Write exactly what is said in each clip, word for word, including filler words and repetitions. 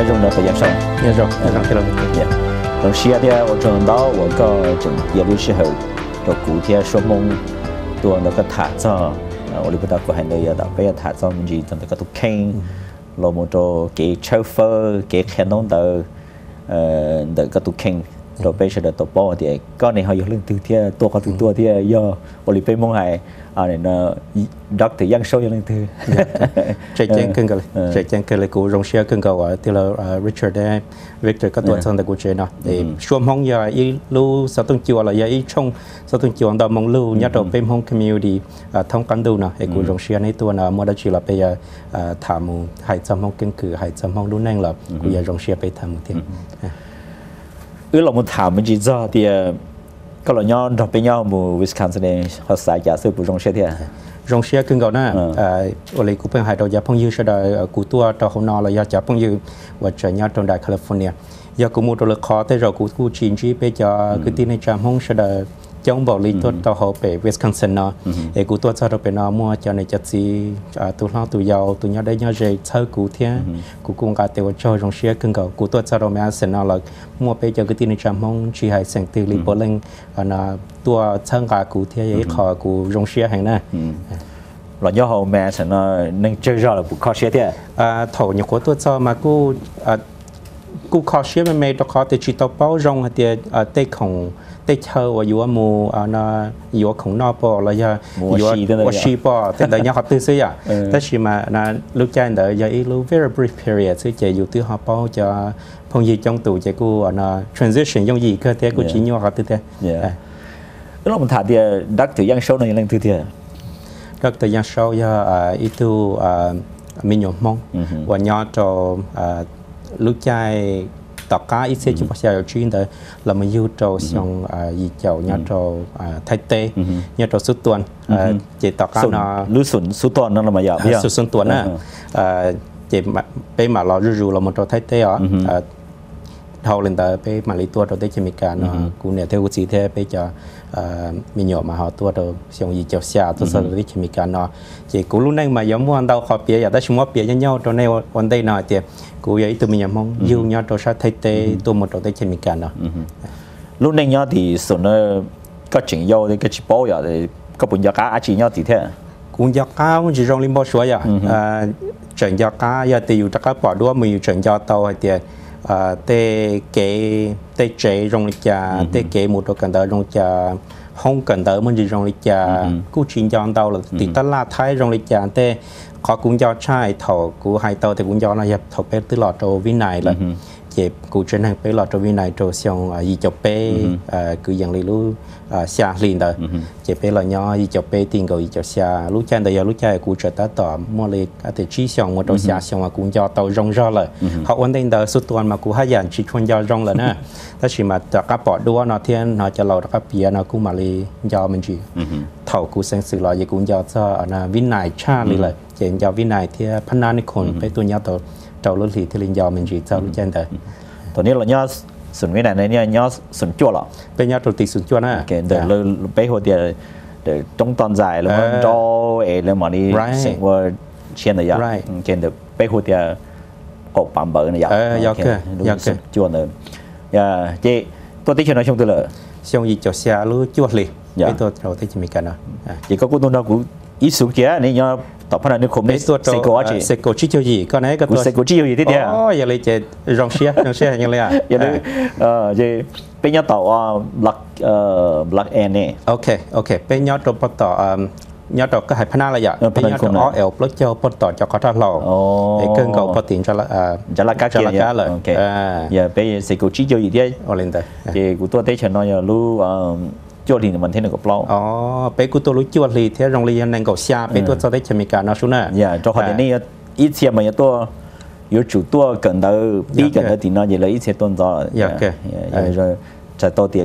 要用的时间上， 要用，要用， 要。从西边我转到我个从耶路时候，到古天说梦，到那个塔子，我里不到过很多嘢的，不要塔子，我们就从那个都看，罗摩多给 chauffeur 给看弄到，呃，那个都看。ตัวไปเฉลี่ยตัวป้อที่ก็ในเขาอยู่เรื่องตัวที่ตัวเขาตัวที่ย่อบริเวณมองหายอะไรนะด็อกเตอร์ยังโชว์ยังตัวใจแจ้งขึ้นกันเลยใจแจ้งขึ้นเลยกูลงเชียร์ขึ้นกันว่าที่เราริชาร์ดได้วิกเตอร์ก็ตัวสันแต่กูเจนะแต่ช่วงห้องยาอีลู่สตุนจิวอะไรยาอีช่องสตุนจิวดอมองลู่ยัดตัวเป็นห้องคอมมิวนิตี้ท้องกันดูนะไอ้กูลงเชียร์ในตัวนะโมเดลจีเราไปถามหายจำห้องกันคือหายจำห้องดูแน่งหรอกูอยากลงเชียร์ไปทำที่เออเรามาถามมันจีจ้าเดียก็เราย้อนเราไปย้อนมูวิสคอนซินเขาสายจากซื้อปุ๋ยรงเชียเดียรงเชียขึ้นก่อนนะวันนี้กูเป็นหายตัวยับพงยืดได้กูตัวตัวเขานอนเราอยากจับพงยืดว่าจะย้อนตรงได้แคลิฟอร์เนียอยากกูมูตัวละครแต่เรากูกูจีนจีไปจะคือที่ในจำห้องเสด็จจ้องบอกลีตัวตัวเขาไปวิสคอนซินนะเอกูตัวจะเราไปนอนมัวจะในจัดซีตัวล่างตัวยาวตัวนี้ได้ย้อนใจเช่ากูเทียกูกูการเตะจอยรงเชียขึ้นก่อนกูตัวจะเราไม่เอาเสนาเรามัวไปจะคือที่ในจำห้องชีหายเสียงตีลีโบลิงอันน่ะตัวเช่างกากูเทียยี่ขอกูรงเชียแห่งนั้นเราย่อเขาแม่ฉันน่ะนั่งเจอเราบุกข้อเชียเทียอ่าถอยอย่างกูตัวจะมากูอ่ากูข้อเชียมันไม่ต้องข้อแต่จิตตัวเป้ารงเดียอ่าเตะของเตะเชอว่าอยู่ว่ามูอ่านะอยู่ว่าของนอปอแล้วยาอยู่ว่าชีปอแต่เดี๋ยวยังเขาตื้อซื้ออ่ะแต่ชิมานะลูกใจเดี๋ยวยาอีลู very brief period ซื้อใจอยู่ตื้อหอปอจะพงยีจงตู่ใจกูอ่านะ transition ยังยีก็เท่กูชี้ยัวเขาตื้อเท่แล้วเราถามเดียดักถือยังโชว์ในยังตื้อเท่ดักถือยังโชว์ยาอ่าอีตูอ่ามีหยมมองวันยอดจะอ่าลูกใจต่อการอีเซจุปัชญาจีนเดอเรามาอยู่ตัวส่งยีเจ้าเนี่ยตัวไทยเต้เนี่ยตัวสุดตัวเจต่อการน่ะรู้สุนสุดตัวนั่นเรามาอยากสุดสุดตัวน่ะเจไปมาเราจู่ๆเรามาตัวไทยเต้อ๋อเท่าเล่นแต่ไปมาลีตัวตัวได้จะมีการกูเนี่ยเท่ากูจีเท่ไปจะมีหยอมาหาตัวตัวส่งยีเจ้าเสียตัวสารวิจะมีการเนาะเจกูรู้นั่งมาย้อมวันเราขอเปียอยากได้ชั่วโมงเปียยันเย้าตัวในวันใดหน่อยเดียกูอยากตัวมีอย่างมองยูเนาะตัวชาติไทยเตตัวหมดตัวได้จะมีการเนาะรู้นั่งเนาะที่ส่วนนั้นก็จิงเย้าที่ก็ชิบโป้อยากเลยก็ปุ่นยาก้าอาจิงเนาะที่เท่กูยาก้ามันจะรองลิมบอสวยอ่ะจิงยาก้าอยากตีอยู่ตะก้าปอดด้วยมือจิงยาเตาเดียเตะเก๋เตะเจรงลิจาเตะเก๋หมดตัวกันเดอรงจาห้องกันเดอมันจะรงลิจากูชิงยอนเตาหรือติดตลาดไทยรงลิจาเตะขอกุ้งยอใช่ถอกูหายเตาแต่กุ้งยอนะยับถอไปตลอดตัววินัยเลยเจ็บกูจะนั่งไปหลอดตัววินัยตัวเสียงยีจบเป้คืออย่างไรรู้เสียลินเดอเจ็บไปหลอดย่อยีจบเป้ติงกับยีจบเสียรู้ใจเดียวรู้ใจกูจะตัดต่อมัวเลยอาจจะชี้เสียงมัวตัวเสียเสียงว่ากุ้งยอเตารงรอเลยเขาวันเดินเดอสุดตัวมากูให้ยันชี้ชวนยอรงเลยนะถ้าชิมาจากกระปอดด้วยนอเทียนนอจะเราจากกระเปียนอกูมาเลยยอมันจีเท่ากูเซนสื่อลอยกุ้งยอจะนะวินัยชาเลยเลยเจนยอวินัยที่พันนานิคนไปตัวเนี้ยตัวเจ้าลุลีที่ลินยอมันจีเจ้าลุจันเดอตอนนี้เราเนาะส่วนวินัยในเนี่ยเนาะส่วนจั่วหรอเป็นเนาะตัวติส่วนจั่วนะเดี๋ยวเราไปหัวเดียวเดี๋ยวตรงตอนใจแล้วมันโตเอแล้วมันนี่เสียงว่าเชียนเลยอ่ะเช่นเดี๋ยวไปหัวเดียวกบปั๊มเบอร์เนี่ยเออยากเกินยากเกินจั่วเลยอย่าเจ้ตัวที่เชียนเราชงตัวเลยเชียงยีเจ้าเสียรู้จั่วเลยไอตัวเราที่จะมีกันเนาะเจ้าก็กูตัวเรากูอีสุกี้นี่เนาะต่อพนันนี่คมในตัวเซโกจิเซโกจิเจียวยีก็ไหนก็ตัวเซโกจิเจียวยีที่เดียวอ๋ออย่างไรเจรองเชียรองเชียอย่างไรอ่ะอย่างนี้เออเจเป็นยอดต่อว่าบลักเอ่อบลักแอนนี่โอเคโอเคเป็นยอดตัวปต่อยอดตัวก็ให้พนันอะไรอย่างเป็นยอดตัวอ๋อเอลปลดเจ้าปต่อจากเขาท่าเราไอ้เกินเก่าปตินจะละจะละก้าจะละก้าเลยโอเคอย่าไปเซโกจิเจียวยีที่โอเลนเตเจกูตัวเตชันน้อยรู้จวดลีมันเท่านั้นก็เปล่าอ๋อไปกูตัวรู้จวดลีที่โรงเรียนในเกาะเซียไปตัวจะได้จะมีการนะชุน่ะอย่าจอคนนี้อีเทียมันตัว有主多跟到比跟到点那，也来一些动作， 也嘅， 也就就到底因为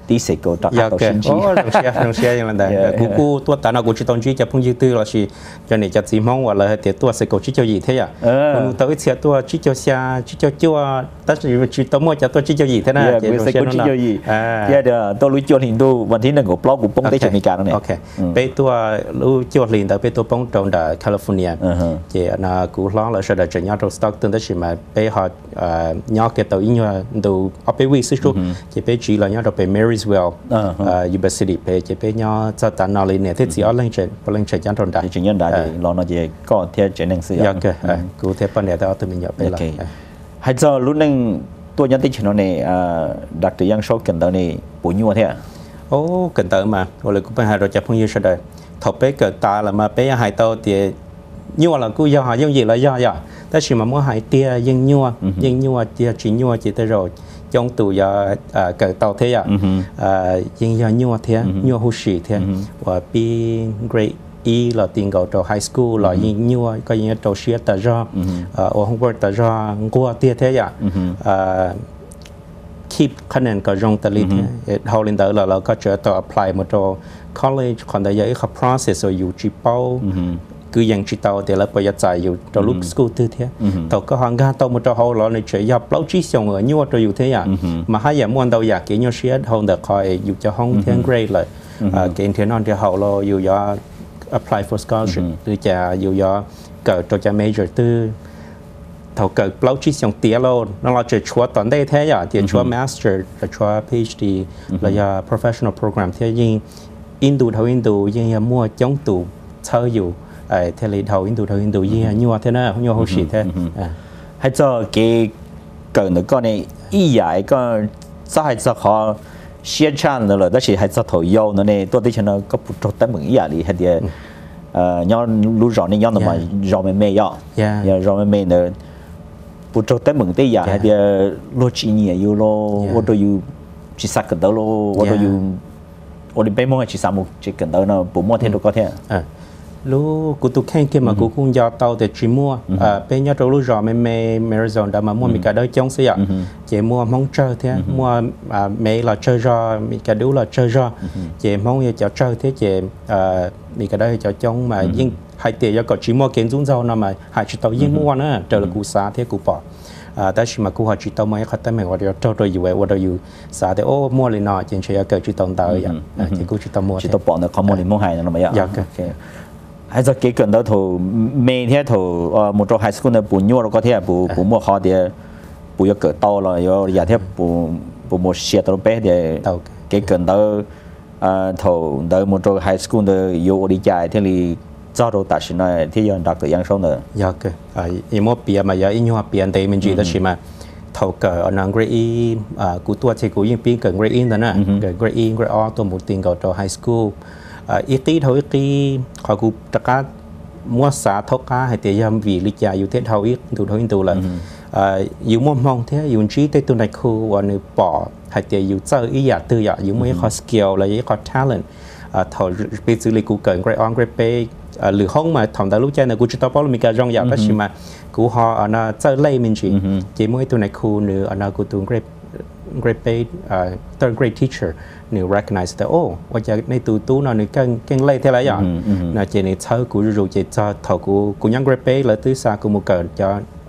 tí sẽ có đặc dạ tàu kệ sinh chi ô đồng xe đồng xe như là đấy cú cú tua ta nào cú chỉ tông chỉ cho phong dư tư là chỉ cho nên cho chỉ mong hoặc là thì tua sẽ có chỉ cho gì thế à còn tao ít xe tua chỉ cho xe chỉ cho chua tất nhiên chỉ tao mua cho tua chỉ cho gì thế nào chỉ sẽ có chỉ cho gì giờ đó tôi lui cho hình tuวันที่หนึ่งcủa blog của bông tới chuẩn bị cả này ok bây tua lui cho liền tới bây tua bông trong đã California chỉ là cú lo là sẽ đã chuyển nhau trong stock tương tới chỉ mà bây họ nhau cái tàu in nhau đồ ở bây vi sư chú chỉ bây chỉ là nhau trong bây Marysville University bây chỉ bây nhau cho ta nào lên này thế chỉ ở lên trên lên trên nhau trong đã chuyển nhân đã thì lo nó chỉ có theo chuyển năng sử dụng ok cú theo phần này tao tự mình nhập bây là hay giờ lúc nàyตัวยันติชนนี่ดักตัวยังโชคกันตอนนี้ปุ๋ยยัวเท่าโอ้กันตอนมาวันเลยกูไปหาเราจะพุ่งยืดได้ถกไปเกิดตาละมาไปหายตัวเตี๋ยยัวละกูยาหายังยีละยาย่าแต่ชิมาเมื่อหายเตี๋ยยังยัวยังยัวเตี๋ยจียัวจีเตโรจงตัวยาเกิดตัวเท่ายังยายัวเท่ายัวหูสีเท่าว่าปีเกรดอีเราติงกับตัวไฮสคูลเรายิงยัวก็ยิงตัวเชียแต่รอโอ้โหแต่รอกัวเตี้ยเท่าคีบคะแนนก็รงตะลิดเฮาลินเดอร์เราก็จะต่อ apply มาตัว college คนใดยังเขา process อยู่จีเป้าคือยังจีเตาแต่ละประหยัดใจอยู่ตัวลูกสกูลตื้อเท่าตัวก็ห่างกันตัวมาตัวเขาเราในเฉยยับเล่าจีส่งเงยยัวตัวอยู่เท่ามาให้อย่างมวนตัวอยากเกี่ยยัวเชียห้องเด็กคอยอยู่จะห้องเที่ยงเกรดเลยเกณฑ์เที่ยนนอนที่เขาเราอยู่ยาapply for scholarship หรือจะอยู่ยอเกิดตัวจะ major ตื้อเขาเกิดเล่าชีสอย่างเตี้ยเราเราจะชัวตอนได้แท้อย่างที่ชัว master จะชัว PhD แล้วยา professional program ที่ยิ่งอินดูเท่าอินดูยิ่งยามั่วจ้องตู่เช่าอยู่ไอ้เทเลเท่าอินดูเท่าอินดูยิ่งยัวเท่านั้นยัวหัวฉีดแท้ให้เจ้าเกี่ยเกิดก็ในอีใหญ่ก็จะให้เจ้าขอเชี่ยวชาญเลยแต่是还是头腰呢呢ตัวที่ฉันก็พูดแต่เหมือนอย่างนี้ให้เดียเอ่อย้อนรู้จอนี่ย้อนทำไมจอไม่ไม่ย้อนย้อนจอไม่ไม่เนี่ยพูดแต่เหมือนที่อย่างให้เดียรู้จีนี่อยู่โลว่าตัวอยู่จีสักกันเดอโลว่าตัวอยู่ว่าดิเป็นมั่งจีสามุจีกันเดอเนาะปุ่มมั่วเท่าตัวก็เท่ารู้กูตุแข่งเกี่ยมากูคงยาวเตาแต่จีมัวเป็นยอดรู้จอไม่ไม่เมริซอนดามามัวมีการได้จ้องเสียเจมัวมองเจอเท่มัวเมย์เราเจอจอมีการดูเราเจอจอเจมองยังจะเจอเท่เจมีการได้จะจ้องมายิ่งให้เตะยอดก็จีมัวเก่งจุ้งเจ้านะมาหายจีเตายิ่งมัวนะเจอกูซาเท่กูปอแต่ชิมากูหาจีเตาไม่ขัดแต่ไม่ว่าเดี๋ยวเจ้าตัวอยู่ไว้ว่าเราอยู่ซาเตโอ้มัวเลยเนาะเจนเชียเกิดจีเตาตายอย่างเจกูจีเตามัวจีเตาปอนเนี่ยเขามัวเลยมัวหายนะไม่อยากhay giờ cái cần đó thầu mấy thế thầu một trong hai school này bù nhua nó có thể bù bù mua khó thì bù yêu cỡ to rồi yêu giờ thế bù bù một xe tàu bé thì cái cần đó thầu đó một trong hai school đó yêu đi chạy thế thì cho đồ tài sinh này thì giờ đặt cái yang số nữa dạ cái ý mua bia mà giờ ý nhua bia thì mình chỉ đó chỉ mà thầu cỡ ở nàng grade E cú tua thì cú yên pin cỡ grade E đó nè grade E grade O tôi một tiền cỡ cho high school ít tí thôi ít tí họ cũng tất cả mua xả thóc cá hay tiền yam vì lịch dàiอยู่thế thâu ít tụi thôi tụi làอยู่mua mong thếอยู่trí tới tụi này khu và người bỏ hay tiềnอยู่chơi ý giả tư giảอยู่mấy khó skill là những khó talent thầu bây giờ lịch cụ cần great on great pay lừa không mà thằng ta lúc chơi này cụ chỉ tao bảo là mình cái rong giả đó mà cụ họ ở na chơi lay mình chỉ chỉ mỗi tụi này khu nữa ở na cụ tụi great great pay third grade teacher nếu recognize แต่โอ้ว่าจะในตัวตู้น่ะนี่กันกันเล่เท่าไรอย่างน่ะเจนี่เธอกูรู้เจจะเท่ากูกูยัง great pay เลยตื้อซากูมาเกิดจะ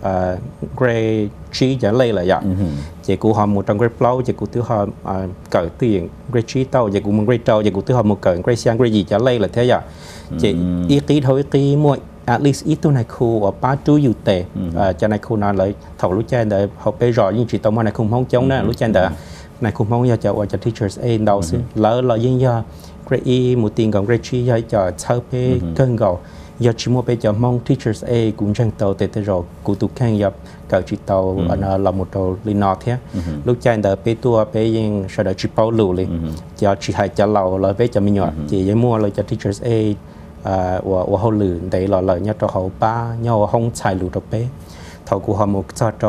great chi จะเล่เลยอย่างเจกูหอมหมดตรง great blow เจกูตื้อหอมเกิดตื้ออย่าง great chi เต้าเจกูมัน great เต้าเจกูตื้อหอมมาเกิด great เสียง great ยี่จะเล่เลยเท่าอย่างเจอีกีเท่าอีกีมั่ว at least อีตัวในครูว่าป้าตู้อยู่เตะจะในครูนานเลยเท่ารู้ใจเดี๋ยวเขาไปรอยิ่งจีตัวมาในคุมห้องจ้องนะรู้ใจเดี๋ยวในคุมห้องอยากจะว่าจะ teachers A เราสิแล้วเรายิ่งยา grade E หมู่ตีนกับ grade ชีอยากจะเช่าไปเกินก่อนอยากชิมัวไปจะมอง teachers A กุ้งจังเตาเตะแต่รอกูตุกแข่งอยากเกิดจีเตาอันนั้นเราหมดเราลีนอเทียรู้ใจเดี๋ยวไปตัวไปยิ่งเสด็จจีเป้าหลุเลยจะจีหายจะเราเราไปจะมีหยอดจียังมัวเราจะ teachers Aว่าว่าเขาลืมแต่เราเลยเนี่ยเราเขาป้าเนี่ยว่าห้องชายหลุดออกไปเท่ากูหามุกจะจอ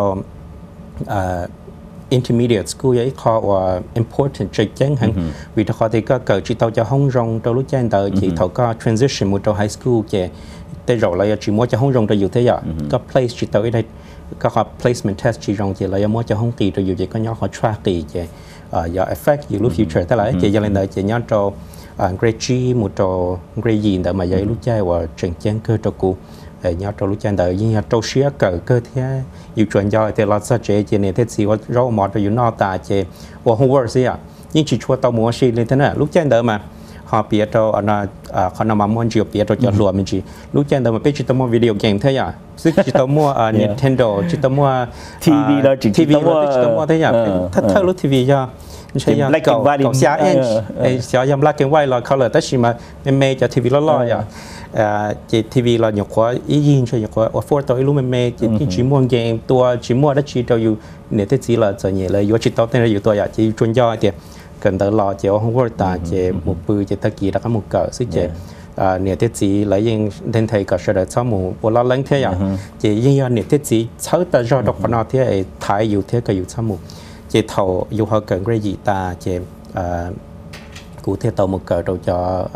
intermediate school ยังเขาว่า important ใจเจ๋งหันวิธีเขาที่ก็เกิดจีเตาจะห้องรองเรารู้ใจแต่จีเท่าก็ transition มุดเรา high school เจแต่เราเลยจีมัวจะห้องรองเราอยู่ที่อย่างก็ place จีเตาได้ก็เขา placement test จีรองเจเรายังมัวจะห้องตีเราอยู่เจก็เนี่ยเขา track ตีเจ giờ effect dù lúc future thế lại chỉ giờ lên đời chỉ nhớ cho grade một cho grade gì đó mà giờ lúc chơi và trình chén cơ cho cụ nhớ cho lúc chơi đời nhưng cho xía cỡ cơ thế dù chuyện do thì là sao chế chế này thế gì và rau mọt rồi nó ta chế và homework gì à nhưng chỉ cho tao mua xí lên thế này lúc chơi đời mà họ biết cho anh à họ nằm muốn chịu biết cho cho luôn mình chỉ lúc chơi đời mà biết chỉ tao mua video game thế à chứ chỉ tao mua Nintendo chỉ tao mua ti vi là chỉ tao mua chỉ tao mua thế à thật thật lúc ti vi choใช่ยังเก่าเก่าเสียเองไอ้เสียยังรักกันไว้รอเขาเลยแต่ชิมาเมย์จะทีวีล้อๆอ่ะจีทีวีเราอย่างว่าอียินใช่อย่างว่าว่าฟอร์ตัวอีลูเมย์จีจีมัวเกมตัวจีมัวได้จีตัวอยู่เนี่ยที่จีเราจะเนี่ยเลยอยู่จีตัวเนี่ยอยู่ตัวอย่างจีจวนย่อยเดียกันตลอดเจ้าห้องวอร์ตาเจ้าหมู่ปืนเจ้าตะกี้แล้วก็หมู่เก่าซึ่งเจ้าเนี่ยที่จีแล้วยังเดินไทยก็เสด็จเข้าหมู่โบราณเล่นเที่ยเจ้ายังยังเนี่ยที่จีเช่าแต่รอดอกพนอที่ไอ้ไทยอยู่เที่ยก็อยู่เข้าหมู่เจ้าเท่าอยู่เขาเกิดเรื่องยีตาเจ้ากูเที่ยวต่อมุกเกิดเราจะ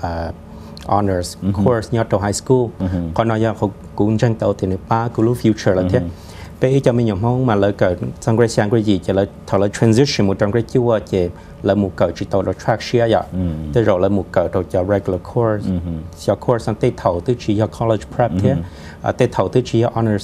honors course ยอดต่อ high school ก่อนหน้านี้เขากูจังเต่าที่ในป้ากูรู้ future แล้วเที่ยไปจะมีอย่างห้องมาเลยเกิดสังเกตสังเกตยีจะเลยถ้าเรา transition มุดสังเกตที่ว่าเจ้าเรามุกเกิดจิตเรา track เชียร์แต่เราเรามุกเกิดเราจะ regular course เชียร์ course ตั้งแต่เท่าที่ชียร์ college prep เที่ยแต่เท่าที่ชียร์ honors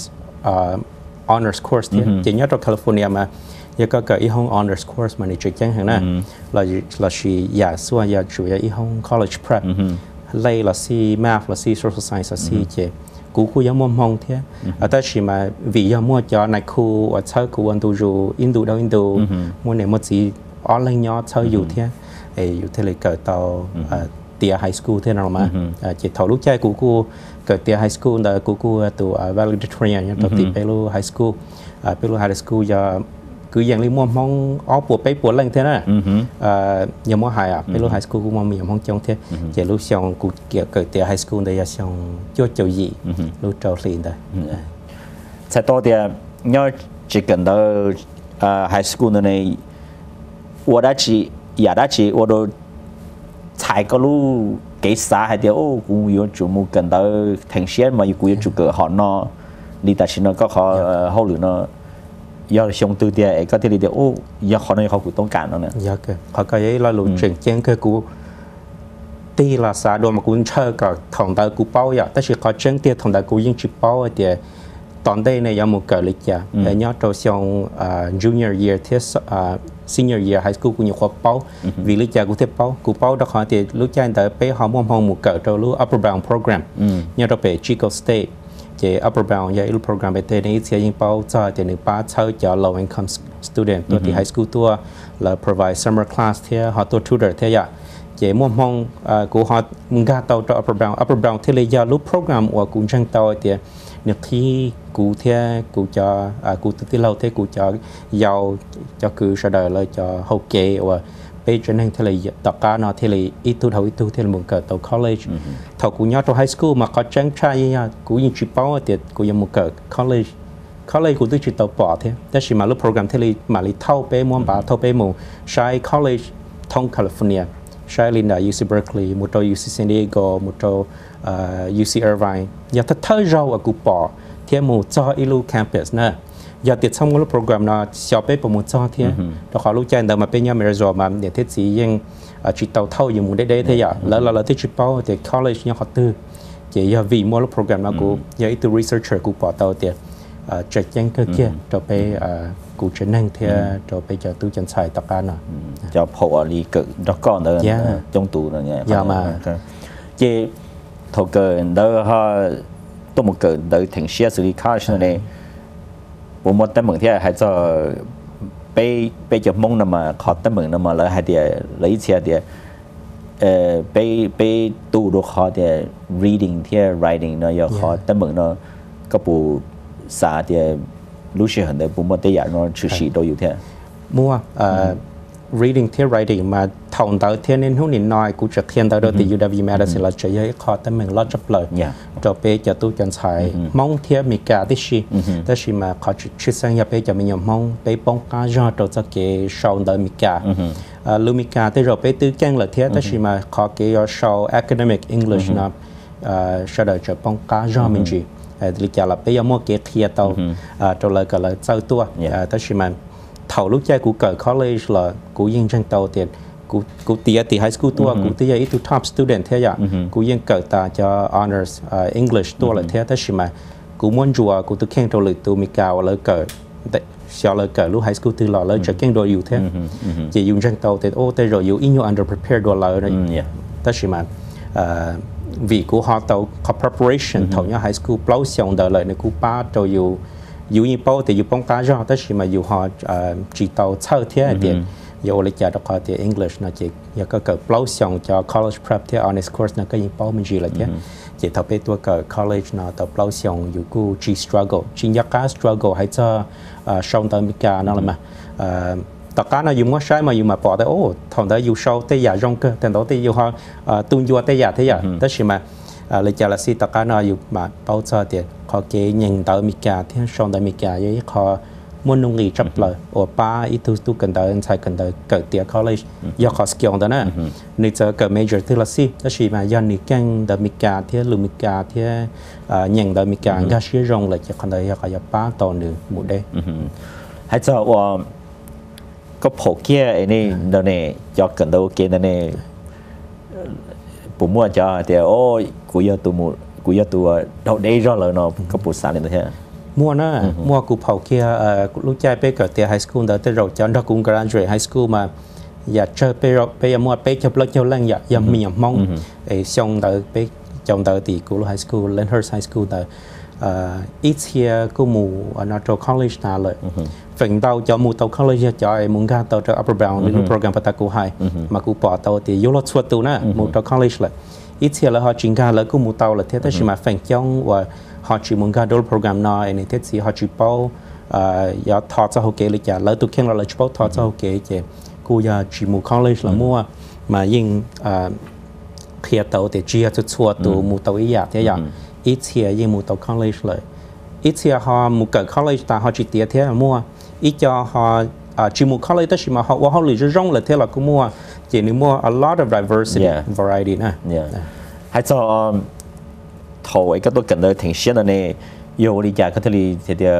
honors course เที่ยเจ้ายอดต่อ California มายังก็เกิดอีห้อง honors course มาในจุดแจ้งเห็นนะเราเราชีอยากส่วนอยากช่วยอีห้อง college prep เลยเราซี math เราซี social science เราซีเจกูกูยังมั่วมองเท่าแต่ชีมาวิยามั่วจอในครูว่าเช่ากูวันดูอยู่อินดูดาวอินดูมั่วเนี่ยมั่วจีออนไลน์ย่อเช่าอยู่เท่เอออยู่เท่เลยเกิดต่อเตีย high school เท่านั้นมาเจ็ดเท่าลูกใจกูกูเกิดเตีย high school แต่กูกูตัว valedictorian ยังตัวติดไปลู high school ไปลู high school จะคืออย่างนี้มั่วมองอ๋อปวดไปปวดอะไรเท่านั้นยังมั่วหายอ่ะไปลูกไฮสคูลกูมั่วมีอย่างห้องจงเท่เจ้าลูกชองกูเกี่ยวกับเตียไฮสคูลเดียชองโจ้เจ้ายี่ลูกเจ้าสินได้ใช่ตัวเดียย้อนจีกัน到ไฮสคูลนั่นเอง我ได้จีอยากได้จี我都才个路几啥还点哦กู有จุดมุ่งกัน到ถึงเชียนมาอยู่กู有จุดเกิดหอนนอลีแต่ชินก็เขาเขาหรือเนาะยอดชงตัวเดียก็ที่เดียวโอ้ยอดเขาในเขากูต้องการแล้วเนี่ยยอดเกินเขาก็ยังเราหลุดเฉียงเจียงคือกูตีลาซาโดนมากูเชื่อกับทองดาวกูเป้าอย่างแต่สิ่งเขาเจียงเดียทองดาวกูยิ่งชิเป้าเดียตอนได้ในยังมุกเกิดเลยจ้ะแต่ยอดตัวชง junior year ที่ senior year high school กูยังขอเป้าวิลิจ้ะกูเทียบเป้ากูเป้าดอกเขาเดียรู้ใจแต่ไปหอมหอมมุกเกิดตัวรู้ upper bound program ยอดตัวไป Chico Stateเจ้ upper bound ยังอีกโปรแกรมไปเท่านี้เสียยิ่งเป้าจ่ายแต่หนึ่งป้าเช่าจะ low income student ตัวที่ high school ตัวแล้ว provide summer class เท่าหอตัว tutor เท่าอย่างเจ้มั่วมองกูหอมึงกาเตาตัว upper bound upper bound เท่าเลยยาลูกโปรแกรมว่ากูจังเตาเท่าเนี่ยที่กูเท่ากูจะกูตัวที่เราเท่ากูจะยาวจะคือเสด็จเลยจะโอเคว่าไปจนถึงที่เลยต่อการนอที่เลยอีตัวเท่าอีตัวที่มึงเกิดตัว college เท่ากูย้อนตัว high school มาก็จังใช่ยังกูยังชิปเป้าเดียกูยังมึงเกิด college college กูต้องจิตตัวปอดเท่แต่ชิมาลูกโปรแกรมที่เลยมาเลยเท่าไปม้วนบ่าเท่าไปมึงใช้ college ท่องแคลิฟอร์เนียใช้ลินดา ยู ซี Berkeley มุดตัว ยู ซี San Diego มุดตัว ยู ซี Irvine อย่าถ้าเท่าเราอะกูปอเที่ยมูจ่ออีลูแคมปัสนะอย่าติดช่องลูกโปรแกรมนะชอบไปประมูลจ่อเที่ยเราขอลูกใจเดิมมาเป็นยามเมริโซมาเดี๋ยวเทศยังจิตเตาเท่าอยู่มุดได้ได้เที่ยแล้วเราเราที่จิตเป้าเดี๋ยว college ยังขอตื้อเดี๋ยวอย่าวีมัวลูกโปรแกรมนะกูอย่าอีตัว researcher กูปอเตาเดี๋ยวจัดยังก็เกี่ยจะไปกูจะนั่งเที่ยจะไปจะตู้จันทร์ตะการน่ะจะพอลีเกิดดอกก้อนเดินจงตูนั่นเนี่ยยามาเจ้ถกเกินเดินฮะตัวมันเกิดเดินถึงเชียร์สุริข้าใช่ไหมผมมองแต่เหมือนที่ให้จะไปไปจับมงนั่นมาขอแต่เหมือนนั่นมาแล้วให้เดียเลยเชียร์เดียเอ่อไปไปตู้ดูขอเดีย reading ที่ writing เนาะอย่าขอแต่เหมือนเนาะก็ปูสาเดียรู้สึกเห็นได้ผมมองแต่อย่างนั้นชื่อสีโดอยู่ที่มั่วเอ่อ reading ที่ writing มาท่อง到ที่นี่หุ่นนิดหน่อยกูจะเขียน到到ที่ ยู ดับเบิลยู Madison เราจะยังขอแต่เหมือนเราจะเปล่าจะไปจะตู้จันทร์มองที่มีการที่ชีแต่ชีมาขอชื่อสัญญาไปจะมีอย่างมองไปป้องกันจอตัวจะเกี่ยวชาวเดิมมีการลูมิการที่เราไปตื้อแจ้งเลยที่แต่ชีมาขอเกี่ยวชาว academic English นะเสด็จจะป้องกันจอมินจีหรือจะเราไปยังมั่วเกี่ยวเทียตัวตัวเลยก็เลยเจ้าตัวแต่ชีมา thầu lúc chơi của cỡ college là của yên trong tàu tiền của của tia thì high school tua của tia ít top student thế vậy của yên cỡ ta cho honors uh, English tua là thế thế mà của muốn chùa của tôi khen trâu lịch tôi mi cao là cỡ cho là cỡ lúc high school từ lò là cho khen đồ yêu thế chỉ dùng trong tàu thì ô tê rồi yêu in your underprepared đồ là đấy thế mà vì của họ tàu có preparation thầu nhau high school bao xong đời lại này của ba trâu yêu dù như bao thì dù bóng cá ra tất nhiên mà dù họ chỉ tàu chơi thế thì dù là chỉ đọc thì English nó chỉ giờ có cỡ bao xong cho college prep thì honest course nó có những bao mình gì là thế chỉ thầu vềตัวcỡ college nó tàu bao xong dù cô chỉ struggle chỉ nhắc cá struggle hay cho xong tới Mỹ nó là mà tất cả nó dùng quá sai mà dùng mà bỏ tới ô thằng đó dùng sâu tới giờ rong cơ thằng đó tới dùng họ tung vô tới giờ thế giờ tất nhiên mà lấy cho là si tất cả nó dùng mà bao giờ thì họ cái nhìn tới Mỹ thì xong tới Mỹ với họ muốn nông nghiệp chấp lời ở ba ít thứ tu cần tới anh sai cần tới cỡ tiệt college do họ skill đó nè nên giờ cỡ major thì là si tất nhiên mà do những cái tới Mỹ thì lùm Mỹ thì nhìn tới Mỹ cái xí rong lại cho cần tới họ có ba tàu nữa một đây hay choว่าก็พกเกี้ยไอ้นี่เดี๋ยวนี้จะกันตัวเกี้ยนั่นนี่ผมมั่วจะเดี๋ยวโอ้กูยาตัวมูกูยาตัวเราได้รอดเลยเนาะก็ปุ๊บสารเลยนะใช่มั่วนะมั่วกูพกเกี้ยลูกชายไปเกิดเตีย high school แต่เราจะเรากู graduate high school มาอยากเจอไปเราไปมั่วไปจะเลิกจะเล่นอยากยังมีอย่างมองไอ้ช่องแต่ไปจงแต่ตีกู high school Lyndhurst high school แต่ít hereกูมูนัด college น่าเลยphần đầu cho một tàu college cho em muốn ra tàu cho upper boundใน program ปัตตากูให้มากูปอตาวที่ยุโรปสวดตัวนะmột tàu college เลยอีกทีแล้วเขาจริงกันแล้วกูมูตาวเลยที่แต่ชิมาแฝงจ้องว่าเขาจีมุ่งกันดู program น้อยในที่ที่เขาจีเป้าอยากทอดจะโอเคเลยจ้ะแล้วตัวแข่งเราเลยจีเป้าทอดจะโอเคจ้ะกูอยากจีมู college ละมั่วมายิ่งเคลียร์ตาวที่จีจะสวดตัวมูตาวอีกอย่างที่อย่างอีกทียิ่งมูตาว college เลยอีกทีเขามูเกิด college แต่เขาจีเตี้ยที่มั่วít cho họ chỉ một college tất nhiên mà họ họ lựa chọn là thế là cũng mua chỉ nếu mua a lot of diversity yeah. variety nè hay cho thầu ấy các tôi cần tới thành xuyên này yêu đi trả các thứ thì thì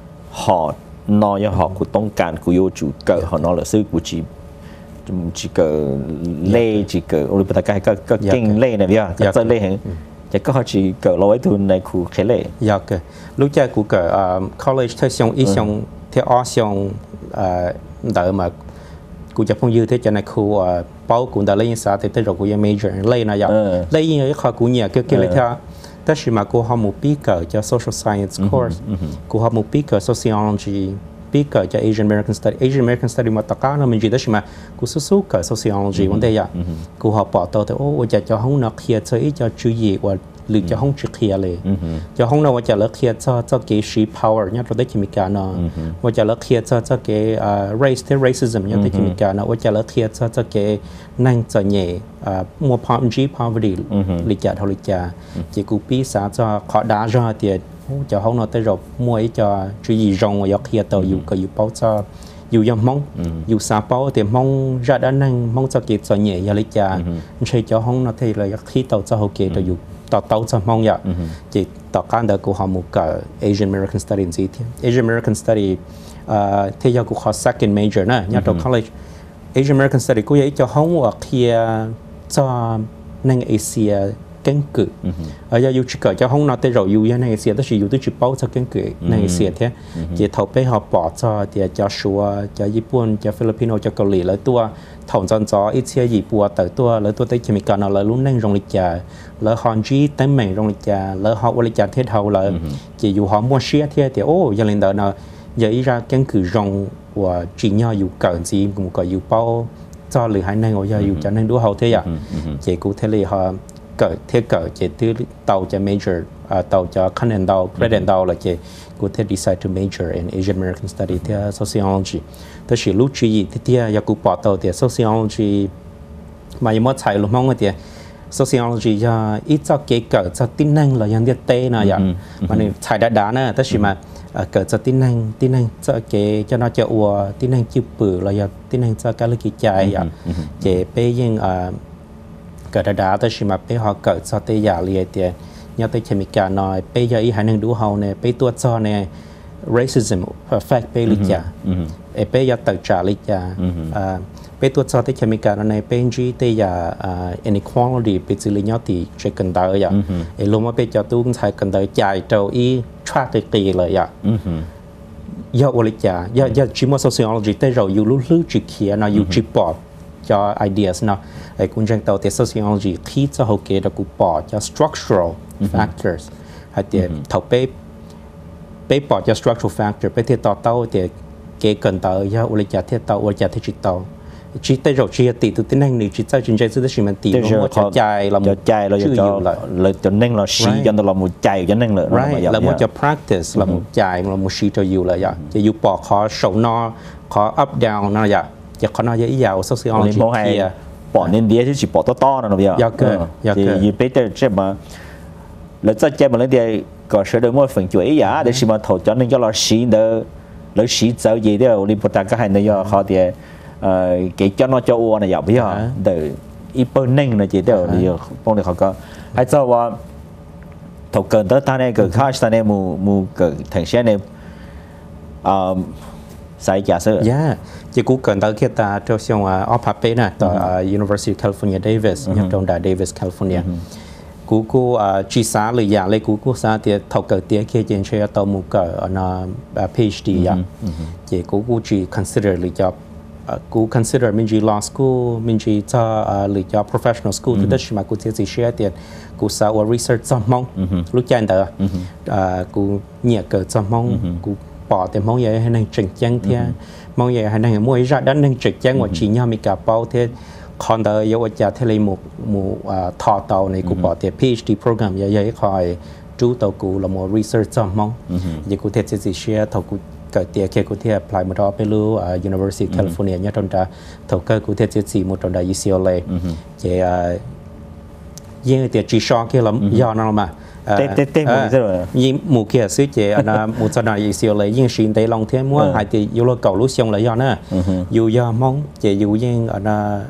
họ nói cho họ cũngต้องการcũng yêu chủ cỡ họ nói là sư của chỉ chỉ cỡ lê chỉ cỡ ôi bây giờ cái cái cái kinh lê này bây giờ cái lê hình chỉ có họ chỉ cỡ lâu ấy thôi này cũng khá lệ dạ cái lúc chơi của cỡ college thấy xong ít xong theo ở xong đợi mà cụจะphong dư thế cho này khu bao cũng đã lấy sao thì tới rồi cụยัง major lấy này vậy lấy như cái khoa cụ nhà cái cái lấy theo tất nhiên mà cụ học một bí cỡ cho social science course cụ học một bí cỡ sociology bí cỡ cho Asian American study Asian American study mà tất cả nó mình chỉ tất nhiên mà cụ số số cỡ sociology vấn đề vậy cụ học bỏ tàu thì ô giờ cho không nó kia chơi cho chú ý vàหรือจะห้องชิคกี้เลยจะห้องเราว่าจะเลิกเคลียร์จะจะเกี่ยวกับ power เนี่ยเราได้คิดมีการนะว่าจะเลิกเคลียร์จะจะเกี่ยวกับ race ที่ racism เนี่ยได้คิดมีการนะว่าจะเลิกเคลียร์จะจะเกี่ยวกับนั่งจะเนี่ยมัว poverty poverty หรือจะเท่าไหร่จะจะกูปีศาจจะขอด่าจะเดี๋ยวจะห้องเราได้รับมัวจะ注意รงว่าอยากเคลียร์ตัวอยู่ก็อยู่เป้าจะอยู่ยังมองอยู่สาเป้าแต่มองจะด้านนั่งมองจะเกี่ยวกับเนี่ยอย่าเลยจะไม่ใช่จะห้องเราที่เราอยากที่ตัวจะโอเคตัวอยู่ต่อเต้าจะมองอย่างจีต่อการเด็กกูหามุกกับ Asian American Study สิที่ Asian American Study ที่ยังกูขอ second major นะยังต่อ college Asian American Study กูอยากจะห้องว่าเคลียร์จะในเอเชียเก่งกึ่งอยากอยู่ชิคกี้พายห้องนั้นแต่เราอยู่ในเอเชียแต่ฉันอยู่ที่ญี่ปุ่นจะเก่งกึ่งในเอเชียเท่จีเท่าไปหาปอดจะเดี๋ยวจะชัวจะญี่ปุ่นจะฟิลิปปินส์จะเกาหลีแล้วตัวถอนจนจออีเชียญี่ปุ่นแต่ตัวแล้วตัวที่เคมีการเราลุ้นนั่งโรงเรียนแล้วฮอนจีเต็มแม่โรงเรียนแล้วฮอวอลิจาเท่าเท่าเลยจีอยู่หอมัวเชียเท่เดี๋ยวโอ้ยังเล่นเดินเนาะอย่าอีราเก่งกึ่งรงว่าจีเนาะอยู่เกินจีกูก็อยู่เป้าจะหรือให้นั่งว่าอยู่จะนั่งดูเขาเท่อะจีกูเท่เลยฮะเกิดเท่เกิดจีที่เตาจะ major เตาจะคะแนนเตา credit เตาเลยจีกูเท่ decide to major in Asian American Study เท่ sociology แต่ฉันรู้จีที่เท่อยากกูปอดเตาเท่ sociology มายังไม่ใช่หรือมั้งเท่ sociology จะอีจะเกิดเกิดจะติ้งนั่งเลยยังเดียเต้นะอย่างมันนี่ใช่ด้านด้านนะแต่ฉันมาเกิดจะติ้งนั่งติ้งนั่งจะเกิดจะน่าจะอัวติ้งนั่งจิ้วปือเลยอย่างติ้งนั่งจะการเลือกใจอย่างเจไปยังเกิดดาแต่ชิมาไปหอเกิดสเตยาเลียเตียเนี่ยแต่เคมีการน้อยไปยังอีหันหนึ่งดูเฮาเนี่ยไปตัวจอเนี่ย racism affect ไปลิจาเอเปยาตัดจาลิจาไปตัวจอที่เคมีการในเป็นจีเตีย inequality ไปจิลิญาติเช็คกันได้ยังเอลงมาไปจอตุ้งใช้กันได้จ่ายเท่าอีทราติตีเลยอ่ะยาอลิจายายาจิม sociology แต่เราอยู่รู้รู้จิเขียนะอยู่จิปอดจอ ideas นะไอ้คุณจังเต่าแต่ sociology คิดจะเขาเกิดกูปอดจะ structural factors ให้เดี๋ยวเท่าไปไปปอดจะ structural factor ไปที่ต่อเต่าเดี๋ยวเกี่ยกันเต่ายาอลิจาที่เต่าอลิจาที่จิตเต่าจิตแต่เราจิตติดตัวนั่งนี่จิตใจจิตใจสุดที่มันตีเราหมดใจเราหมดใจเราจะเราจะนั่งเราชี้จนเราหมดใจจะนั่งเลยเราหมดจะ practice เราหมดใจเราหมดชี้จะอยู่เลยอ่ะจะอยู่ปอขอโฉนอขอ up down นั่นแหละจะขอน้อยยิ่งยาว sociology เขีย bỏ nên đĩa chứ chỉ bỏ to to nào bây giờ thì như bây giờ chứ mà lấy cho chơi mà lấy đi có sẽ được một phần chuỗi giá để xem mà thầu cho nên cho nó xí đỡ lấy xí giáo gì đó đi bắt các hành này do họ thì cái cho nó cho uo này giờ bây giờ để ít bớt ninh là chỉ đều thì phong được họ có hay choว่าthầu cần tới ta này cần khai ta này mù mù cần thành xe này sai giả sử chỉ cú cần tới kia ta cho xong ở Pape nè tại University of California Davis nhập trong đại Davis California cú cú chỉ xá lười giả lấy cú cú xá thì thầu cờ tiếng kia trên chơi tàu mù cờ ở nó PhD ya chỉ cú cú chỉ consider lười cho cú consider mình chỉ law school mình chỉ cho lười cho professional school thì đất mà cú chỉ chỉ share tiền cú xá ở research trong mong lúc chơi đó cú nhẹ cờ trong mong cú bỏ tiền mong vậy hay năng chỉnh chân thế mong vậy hay năng mua ra đó năng chỉnh chân hoặc chỉ nhau mình cả bao thế còn đời yêu cha thế là một một thọ tàu này cũng bỏ tiền PhD program vậy vậy khỏi chú tàu cụ là một research trong mong vậy cụ thể sẽ share tàu cụ cái tiền kia cụ thể apply một đó bên lưu University of California nhớ trong đó tàu cơ cụ thể sẽ chỉ một trong đó u xê lờ vậy riêng tiền chỉ so kia lắm do nó mà tết tết tết mùa rồi nhưng mùa kia xứ chế anh mùa sau này xíu lấy nhưng xin tây long thế mua hai thì yêu lo cầu lúc xong lại do nữa dù do mong chế dù nhưng anh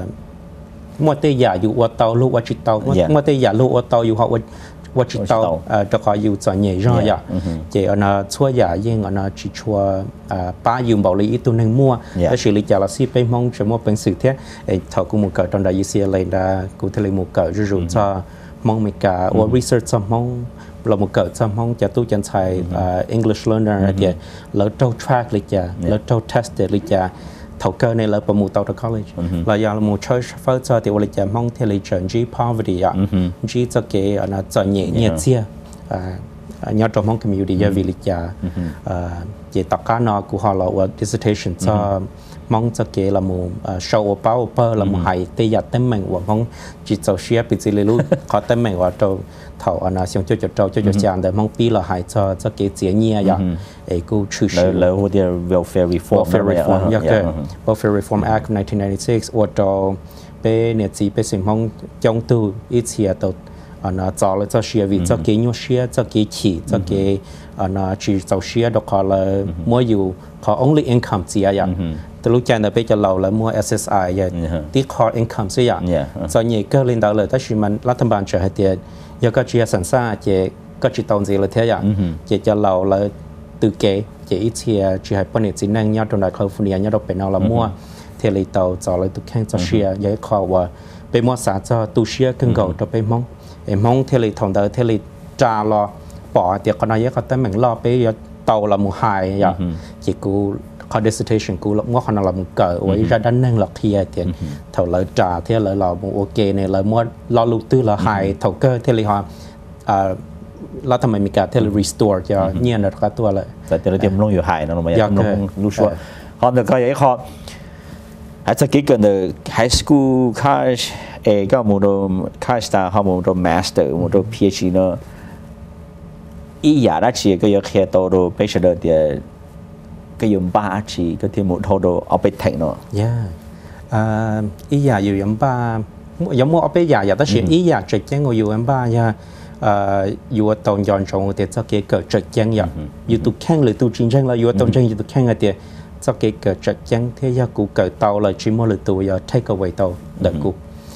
mua tây giả dù qua tàu lúc qua chít tàu mua tây giả lúc qua tàu dù họ qua qua chít tàu cho họ dù chọn nhảy ra vậy chế anh xua giả nhưng anh chỉ xua ba dù bảo lý tôi nên mua để xử lý trả là xí bên mong cho mua bên sự thế thầu cũng một cỡ trong đại u xê lờ là cũng thể lấy một cỡ rồi rồi cho mong mình cả or research some mong là một cỡ some mong cho tôi chân xài English learner thì lỡ trâu track lịch trả lỡ trâu test lịch trả thầu cơ này lỡ vào một tàu college là do một church first cho thì lịch trả mong thì lịch trả G poverty ạ G cho cái là cho nhẹ nhẹ chia nhớ trong mong community giờ vì lịch trả chỉ tất cả nó của họ là dissertation cho mong cho cái là một show about per là một hay tây giả tên mình và mong chỉ cho share bị gì luôn có tên mình và cho thầu anh là xong cho cho cho cho chàng để mong pi là hay cho cho cái gì nhẹ vậy ấy cô chữ là là hồi đó welfare reform welfare reform yeah cái welfare reform act nineteen ninety-six và cho bên này chỉ bên sinh mong trong tu ít chia tàu anh cho là cho share vì cho cái nhau share cho cái chỉ cho cái anh chỉ cho share đó có là mỗi dù có only income gì vậy từ lúc chạy tới bây giờ lâu là mua ét ét i vậy, tí core income gì vậy, cho nhiều cái liên đạo là tất nhiên mìnhรัฐบาลcho hết tiền, giờ có chia sản xuất, chỉ có chỉ tồn gì là thế vậy, chỉ cho lâu là từ kế, chỉ ít chia chỉ hay phân tích năng nhau trong đại California nhau đâu bên nào là mua, thì lấy tàu cho lấy tụi khang cho share, vậy khó và bên mua sản cho tụi share cần cầu cho bên mong, em mong thì lấy thòng đời thì lấy trả lo bỏ thì còn nói có tới mình lo bên tàu là một hai vậy, chỉ cứ có dissertation cũ lắm, ngót nó là một cỡ, vậy ra đánh năng lọc kia thì thầu lợi trả thì lợi là một ok này lợi mua lo lưu tư là hại thầu cơ thì lợi họ làทำไมมีการที่ restore จะเนี่ยนะก็ตัวเลยแต่แต่เราเตรียมลงอยู่หายนะเราไม่ยังลงรู้ชัวร์เขาเดี๋ยวก็ยังเขาอาจจะคิดกันเดี๋ยว high school ค่าเอก็มูโดค่าสตาร์เขามูโด master มูโด PhD เนาะอีอย่างนั้นชีก็ยังแค่โตโดไปเฉลี่ยเดียcái dùng ba chỉ có thêm một thô đồ ở bên thành nó. Yeah, ý giả dùng dùng ba, giống như ở bên giả giả ta sẽ ý giả trực chân ngồi dùng ba nha, dùng tàu dọn trong thì cho cái cỡ trực chân vậy, dùng tụ khangเลยtụ chính chân là dùng tàu chân dùng tụ khang là thì cho cái cỡ trực chân thế giờ cụ cỡ tàu là chỉ muaเลยtụ giờ take away tàu đợi cụ,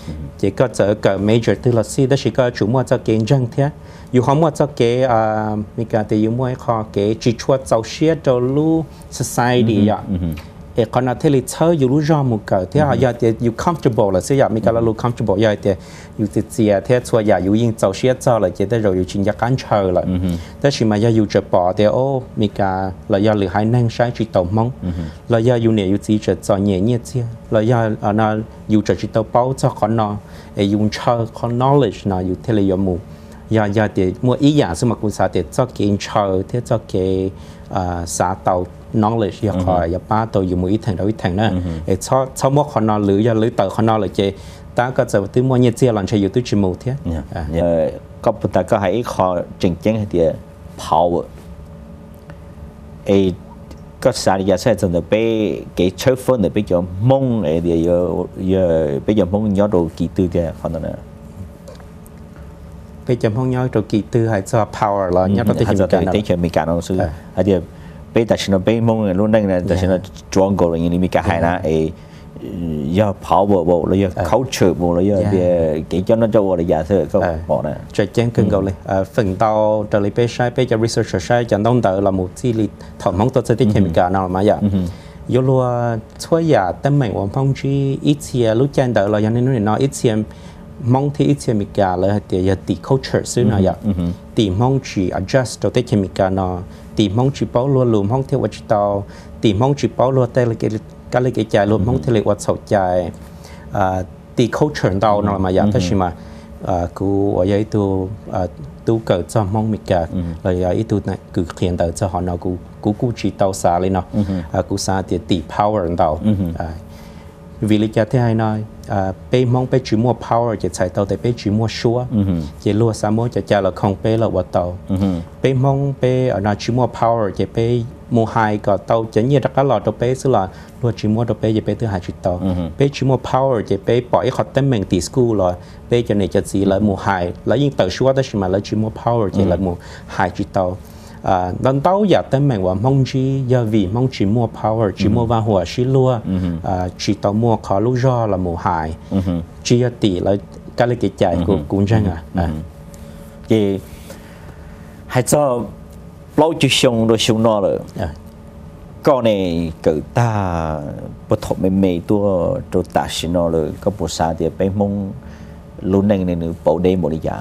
chỉ có giờ cái major từ là gì đó chỉ có chủ mua cho cái răng thếอยู่ห้องว่าจะเก๋อ่ามีการแต่อยู่มวยคอเก๋จีชัวเจ้าเชียเจ้าลู่ society อ่ะเอกคณะเทลิเชอร์อยู่รู้จอมุกเกิดที่อยากจะอยู่ comfortable เลยสิอยากมีการรู้ comfortable อยากจะอยู่ติดเสียที่ชัวอยากอยู่ยิ่งเจ้าเชียเจ้าเลยจะได้เราอยู่ชินยาการเชอร์เลยแต่ชิมาอยากอยู่จะปอเดียวโอ้มีการเราอยากหรือให้นั่งใช้จิตตมองเราอยากอยู่เนี่ยอยู่จีจะจอเนี่ยเนี่ยเสียเราอยากอ่าน่าอยู่จะจิตตเป้าจะขอนอไอยุ่งเชอร์ขอ knowledge นะอยู่เทเลยมูยายาเดี๋ยวมัวอีอย่างสมัครกุศลเดี๋ยวจะเก่งเชอเดี๋ยวจะเก่งสาเตา knowledge อยากคอยอยากป้าตัวอยู่มืออีแทงเราอีแทงนะเอชอบชอบมัวขอนอนหรืออยากหรือเตาขอนอนเลยเจตาก็จะตื้อมัวเนี่ยเจียหลังใช้อยู่ตื้อจมูกเท่เออก็ปุตตะก็ให้ขอจริงจังให้เดี๋ยว power เอก็สารยาใช้จนเดี๋ยวไปเกี่ยวเชื่อฟังเดี๋ยวไปจอมงเอเดี๋ยวเยอะเยอะไปจอมงย้อนดูกี่ตัวเดียวขนาดนั้นไปจำห้องย่อยตัวกี่ตัวให้จะ power แล้วย่อตัวที่มีการที่เชื่อมีการเอาซื้ออันเดียวไปแต่ฉันไปมองรุ่นนั้นนะแต่ฉันจวงกออย่างนี้มีการให้นะเอย่า power บ่แล้วอย่า culture บ่แล้วอย่าเดี๋ยวเกี่ยวกับนั่นจะว่าอะไรอย่างเงี้ยก็บอกนะจะแจ้งกันก่อนเลยฝึกต่อจะเลยไปใช้ไปจะ research ใช้จะต้องเดินละมุดที่ลิถอดห้องตัวที่มีการเอามาอย่างยลัวช่วยอย่าแต่ไม่ว่าห้องที่อีเทียรู้จักเดินเราอย่างนี้นู่นนี่เนาะอีเทียมองที่อิตาลีกาเลยเดี๋ยวตี culture ซึ่งนะอยากตีมองจี adjust ตัวที่เคมีกาเนาะตีมองจีเป้าล้วนรวมห้องที่วัดจิตเอาตีมองจีเป้าล้วนแต่ละเกลิการเลยเกจายรวมห้องที่เรียกว่าสาวใจตี culture เราเนาะมาอยากถ้าใช่ไหมกูว่าอย่างตัวตัวเกิดจากมองมิกาเลยอย่างตัวนั้นกูเขียนแต่จะหอนากูกูกูจีเตาสาเลยเนาะกูสาเดี๋ยวตี power เราวิลิกาที่ให้น้อยไปมองไปจีมัว power จะใช้เตาแต่ไปจีมัวชัวจะลัวสามารถจะจะเราคงไปเราว่าเตาไปมองไปนาจีมัว power จะไปมัวไฮก็เตาจะเนี่ยรักหลอดตัวไปสุดละลัวจีมัวตัวไปจะไปตัวหายจิตเตาไปจีมัว power จะไปปล่อยขอดเต็มเมืองตีสกูลเลยไปจะเนี่ยจะสีแล้วมัวไฮแล้วยิ่งเตาชัวได้ใช่ไหมแล้วจีมัว power จะแล้วมัวหายจิตเตาดังเต้าอยากแต่แม่งว่ามองจียาวีมองจีมัว power จีมัวว่าหัวชิลัวจีต่อมัวขอลูกย่อละมัวหายจียตีแล้วก็เลยเกิดใจกูกูจังอ่ะจีให้เจ้าเราจะชงโดยชงนอเลยก็ในเกิดตาปฐมไม่ไม่ตัวตัวตาชินอเลยก็ปวดสาเดียไปมองลุ้นในในหนึ่งเป่าเดย์หมดอย่าง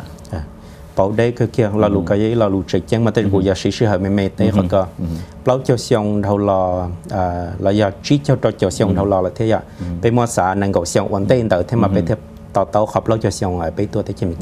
bảo đây cái kia là lũ cái là lũ chạy chẳng mà tên của gia sĩ sư hợp mê mê thế họ có bảo cho xong đầu lò là giờ chỉ cho cho xong đầu lò là thế ạ bây mua xã năng cầu xong ổn định tới thế mà bây theo tàu tàu học bảo cho xong ở bây tôi thấy chỉ mình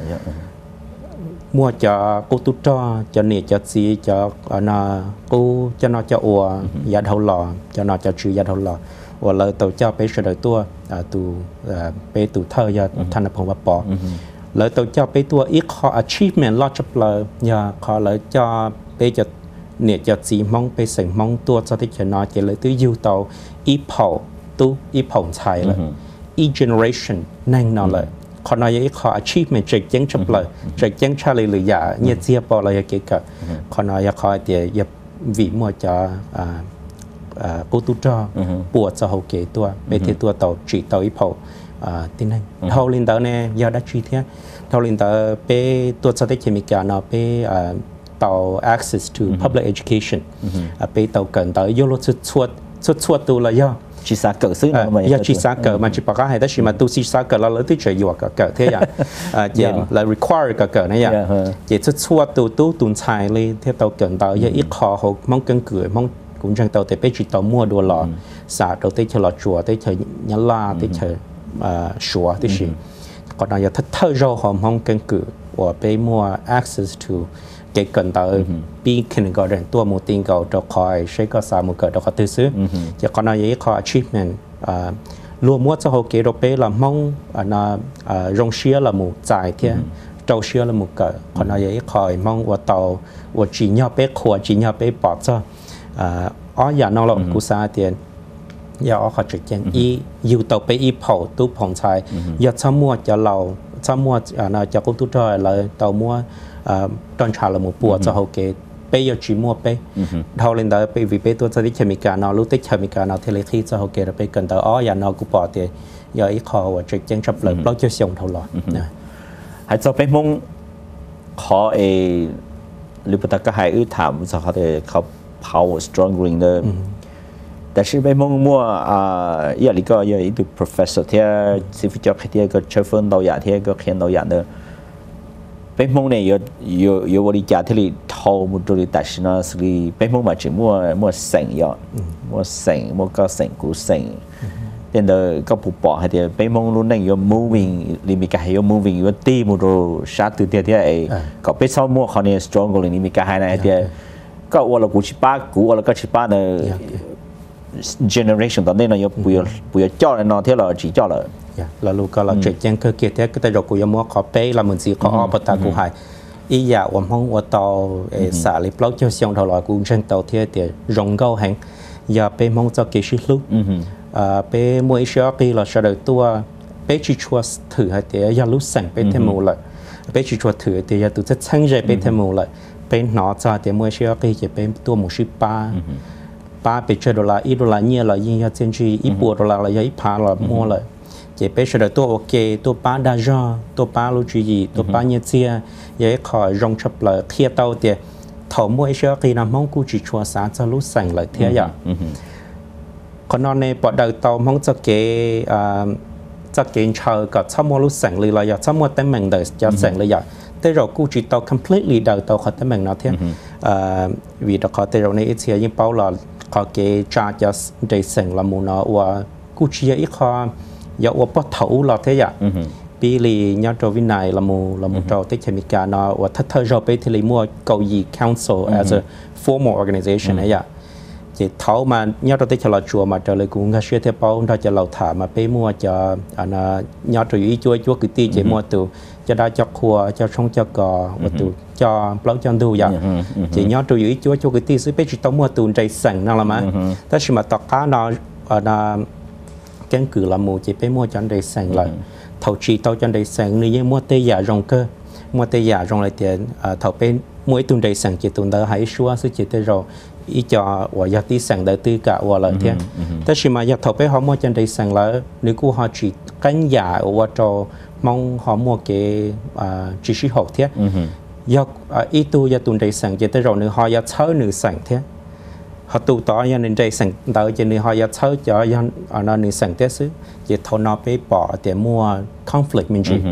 mua cho cô tu cho cho nè cho gì cho nó cô cho nó cho ủa giá đầu lò cho nó cho chữ giá đầu lò và lời tàu cho bây giờ đời tua tu bây tu thơ giờ thành lập phong bạc bỏเลยตัวเจ้าไปตัวอีกข้อ achievement ลอดจับเลยอย่าข้อเลยจะไปจะเนี่ยจะสีมองไปสิ่งมองตัวจะที่จะนอจะเลยตัวยูตัวอีเผาตัวอีเผาใช่เลยอี generation นั่งนอนเลยข้อนอยอีกข้อ achievement จะยังจับเลยจะยังชาเลยหรืออย่าเนี่ยเจียบอะไรอย่างเงี้ยข้อนอยข้อเดียอย่าวิมัวจะกูตุจ้าปวดจะเอาเกตัวไปที่ตัวตัวจีตัวอีเผาtin này thâu lên tới nè giờ đã truy thế thâu lên tới peตัวสเต็กเคมีการเนาะpe tàu access to public education pe tàu cần tới vô lối xuất xuất xuất xuất tu là do chỉ sáng cỡ xứ mà giờ chỉ sáng cỡ mà chỉ bảo cái hay đó chỉ mà tu chỉ sáng cỡ là lấy tới trời dùa cỡ cỡ thế à chỉ là require cỡ cỡ này à chỉ xuất xuất tu tu tuần xài lên theo tàu cần tới giờ ít khó họ mong cân cười mong cũng chẳng tàu tới pe chỉ tàu mua đồ lò xả đầu tới chờ lò chùa tới chờ nhá la tới chờชัวที่สิก่อนหน้าจะถ้าเราหอมห้องกันคือว่าไปมัว access to เกี่ยวกับต่อปีขึ้นก็เรื่องตัวมูติงก็จะคอยใช้ก็สามมือเกิดเราก็ตื้อซื้อจะก่อนหน้าจะขอ achievement รวมมัวจะหกเกี่ยวกับไปละมองน่าโรงเชียร์ละมูจ่ายเที่ยเจ้าเชียร์ละมูเกิดก่อนหน้าจะคอยมองว่าต่อว่าจีนยอไปขวดจีนยอไปปอดจ้าอ๋ออย่างน้องเรากุศลเตียนอย่าเอาข้อจุดยังอีอยู่ต่อไปอีเผาตู้ผ่องชายอย่าช้ำมัวจะเราช้ำมัวน่าจะกุ้งตุ้ดอยเลยต่อมัวตอนชาละมัวปัวจะเอาเกตไปอย่าจีมัวไปเท่าเล่นได้ไปวิไปตัวจะได้เคมีการนอรู้ติเคมีการนอเทเลที่จะเอาเกตไปกันแต่อ๋ออย่านอกูปอดเตะ giờ ít khó và trực chân sắp lại bao nhiêu xong thâu lọ hãy cho bé mông khó ấy lúc ta có hai ưu thảm sao họ đểเขา power strong green đóแต่是bé mông mua à giờ lý có giờ ít professor thì sư phụ cho cái cái chơi phân đầu giả thì cái khen đầu giả đó bé mông này giờ giờ giờ tôi đi trả thì thâu một đôiแต่是呢是哩bé mông mà chỉ mua mua sành giờ mua sành mua cái sành cũ sành nên là cái bộ bỏ hay thì bé mông luôn này giờ moving li mi cái giờ moving giờตีmột đôi sát từ thì thì ấy có bé sau muaเขาเนี่ย strong green li mi cái hai này thìก็ว่าเรากูชิป้ากูว่าเราก็ชิป้าเนี่ย generation ตอนนี้เราอยู่ปุยปุยจ่อเลยเนาะที่เราจีจ่อเลยเราลูกก็เราเจ็ดยังเคยเกี่ยวกับแต่เรากูยังมัวขอเป้เราเหมือนสิขออ้อปตากูหายอีอยากว่าห้องว่าต่อสาลิปเล่าเจ้าเสียงเท่าไหร่กูเช่นต่อที่เดี๋ยวรองเก้าแห่งอย่าไปมองจะเกี่ยวชิลุไปมวยเชื่อกีเราเฉลยตัวไปชิชัวถือให้เดี๋ยวอย่ารู้สั่งไปเทมูเลยไปชิชัวถือเดี๋ยวอย่าตัวจะช่างใจไปเทมูเลยเป็นหนอจ่าเดี๋ยวมวยเชื่อกีจะเป็นตัวหมูชิป้าป้าไปเจอดอลลาร์อีดอลลาร์เนี่ยเรายิ่งยาเจนจีอีปัวดอลลาร์เรายิ่งพาเรามัวเลยเจ็บไปเฉลยตัวโอเคตัวป้าดาจอตัวป้าลูจีตัวป้าเนี่ยเจียยังขอรองชับเลยเทียเต้าเดียถมมวยเชื่อกีน้ำมองกูจีชัวสาจะรู้สั่งเลยเทียอย่างคนนอนในปอดเดาเต้ามองจะเกะจะเกณฑ์เชอกับชั่วโมงรู้สั่งเลยเราอยากชั่วโมงเต็มแมงเดจะสั่งเลยอยากแต่เรากูจีเต้า completely เดาเต้าเขาเต็มแมงเนาะเทียvì đó có thể rồi này ít xíu nhưng bao là có cái trả cho để sinh là muốn nó và cụ chỉ ít khó giờ và bắt thấu là thế ạ vì lý nhớ cho bên này là muốn là muốn cho tới chemical cả nó và thất thời rồi bây thì lấy mua cầu gì council as a formal organization này ạ chỉ thấu mà nhớ cho tới cho là chùa mà trở lại cũng ngay xưa theo bao đó cho lầu thả mà bây mua cho anh nhớ cho ý chúa chúa cứ ti chỉ mua từ cho đã cho khua cho xong cho cò và từ cho bao cho đủ vậy chỉ nhớ từ ý chúa chúa cứ ti sẽ biết chỉ tao mua từ trái sành nào là má ta chỉ mà tọt cá nó là cái cử là mua chỉ bây mua cho trái sành lại thầu chỉ tao cho trái sành nếu như mua tê giả rong cơ mua tê giả rong lại tiền thầu bên mỗi tuần trái sành chỉ tuần đó hãy xua sự chỉ tê rồi ý cho và giờ tí sành đời tư cả và lại thế ta chỉ mà giờ thầu bên họ mua cho trái sành là nếu cô họ chỉ cánh giả và cho mong họ mua cái chỉ sĩ học thế, do ít tu do tuần đại sản chỉ tới rồi nữa họ do chơi nữ sản thế, họ tu tỏ do nên đại sản tới cho nên họ do chơi cho do ở nơi nữ sản thế xứ, chỉ thâu nóไปbỏ để mua conflict mình chỉ,